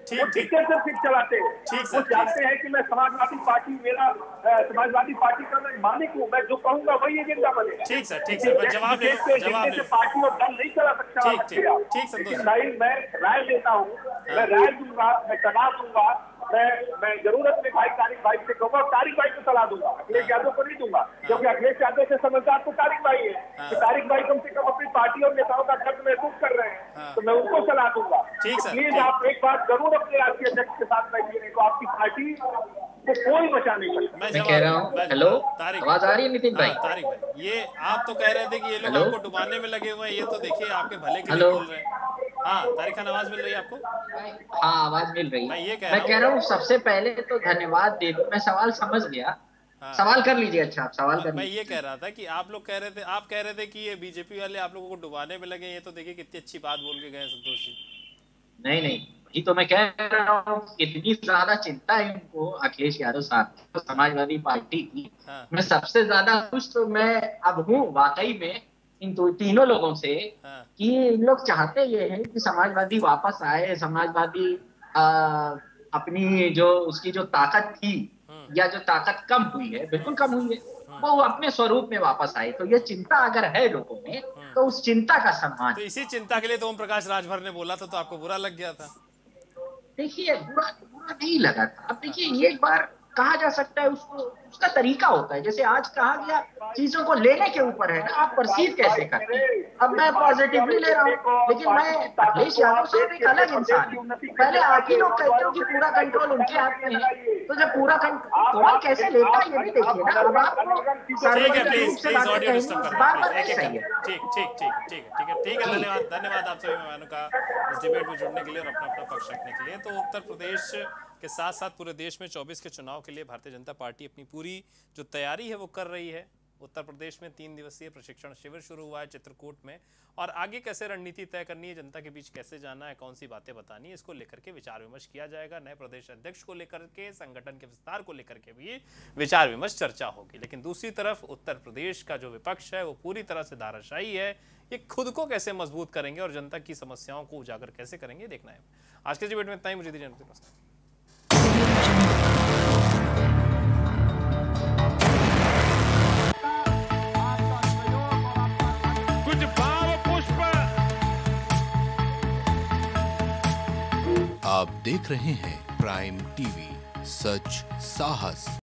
वो डिक्टेटरशिप चलाते हैं। वो जानते हैं कि मैं समाजवादी पार्टी, मेरा समाजवादी पार्टी का मैं मालिक हूँ, मैं जो कहूंगा वही एजेंडा बनेगा। ठीक सर, ठीक सर, जवाब ले लो। पार्टी और दल नहीं चला सकता। ठीक संतोष, मैं राय देता हूँ, मैं राय दूंगा, मैं सलाह दूंगा, मैं जरूरत में भाई तारिक भाई से कहूंगा, तारिक भाई को सलाह दूंगा, अखिलेश यादव को नहीं दूंगा, क्योंकि अखिलेश यादव से समझदार तो तारिक भाई है। तो तारिक भाई कम से कम अपनी पार्टी और नेताओं का दर्द महसूस कर रहे हैं, तो मैं उनको सलाह दूंगा। प्लीज आप एक बात जरूर अपने राष्ट्रीय अध्यक्ष के साथ बैठिए, तो आपकी पार्टी को कोई बचा नहीं सकता। मैं कह रहा हूँ, हेलो, आवाज आ रही है नितिन भाई? तारिक भाई, ये आप तो कह रहे थे कि ये लोग आपको डुबाने में लगे हुए हैं, ये तो देखिए आपके भले के लिए बोल रहे हैं। हाँ तारिक खान, आवाज मिल रही है आपको? हाँ आवाज मिल रही है। मैं कह रहा हूँ सबसे पहले तो धन्यवाद दे दो, मैं सवाल समझ गया। सवाल कर लीजिए। अच्छा आप सवाल कर। मैं ये कह रहा था कि आप लोग कह रहे थे, आप कह रहे थे कि ये बीजेपी वाले आप लोगों को डुबाने में लगे, ये तो देखिए कितनी अच्छी बात बोल के गए संतोष जी। नहीं, वही तो मैं कह रहा हूँ, इतनी ज्यादा चिंता है इनको अखिलेश यादव साहब को, समाजवादी पार्टी की। मैं सबसे ज्यादा खुश तो मैं अब हूँ वाकई में इन तीनों लोगों से, कि इन लोग चाहते ये हैं कि समाजवादी वापस आए, समाजवादी अपनी जो उसकी जो ताकत थी या जो ताकत कम हुई है, बिल्कुल कम हुई है, वो अपने स्वरूप में वापस आए। तो ये चिंता अगर है लोगों में, तो उस चिंता का सम्मान। तो इसी चिंता के लिए तो ओम प्रकाश राजभर ने बोला था, तो आपको बुरा लग गया था? देखिए बुरा नहीं लगा था। अब देखिए ये एक बार कहा जा सकता है, उसको उसका तरीका होता है। जैसे आज कहा गया, चीजों को लेने के ऊपर है ना, आप परसीव कैसे करते हैं। अब मैं पॉजिटिवली ले रहा हूँ, लेकिन मैं अखिलेश यादव साहब एक अलग इंसान है। पहले आप ही लोग कहते हो कि पूरा कंट्रोल उनके हाथ में है, तो जब पूरा कंट्रोल कैसे लेता है ये भी देखिए ना। अब आपको ठीक है, धन्यवाद आप सभी मेहमानों का इस डिबेट में जुड़ने के लिए और अपना पक्ष रखने के लिए। तो उत्तर प्रदेश के साथ साथ पूरे देश में 24 के चुनाव के लिए भारतीय जनता पार्टी अपनी पूरी जो तैयारी है वो कर रही है। उत्तर प्रदेश में 3 दिवसीय प्रशिक्षण शिविर शुरू हुआ है चित्रकूट में, और आगे कैसे रणनीति तय करनी है, जनता के बीच कैसे जाना है, कौन सी बातें बतानी है, इसको लेकर के विचार विमर्श किया जाएगा। नए प्रदेश अध्यक्ष को लेकर के, संगठन के विस्तार को लेकर के भी विचार विमर्श चर्चा होगी। लेकिन दूसरी तरफ उत्तर प्रदेश का जो विपक्ष है वो पूरी तरह से धाराशायी है। ये खुद को कैसे मजबूत करेंगे और जनता की समस्याओं को उजागर कैसे करेंगे, देखना है। आज के डिबेट में इतना ही, मुझे दीजिए नमस्कार। आप देख रहे हैं प्राइम टीवी, सच साहस।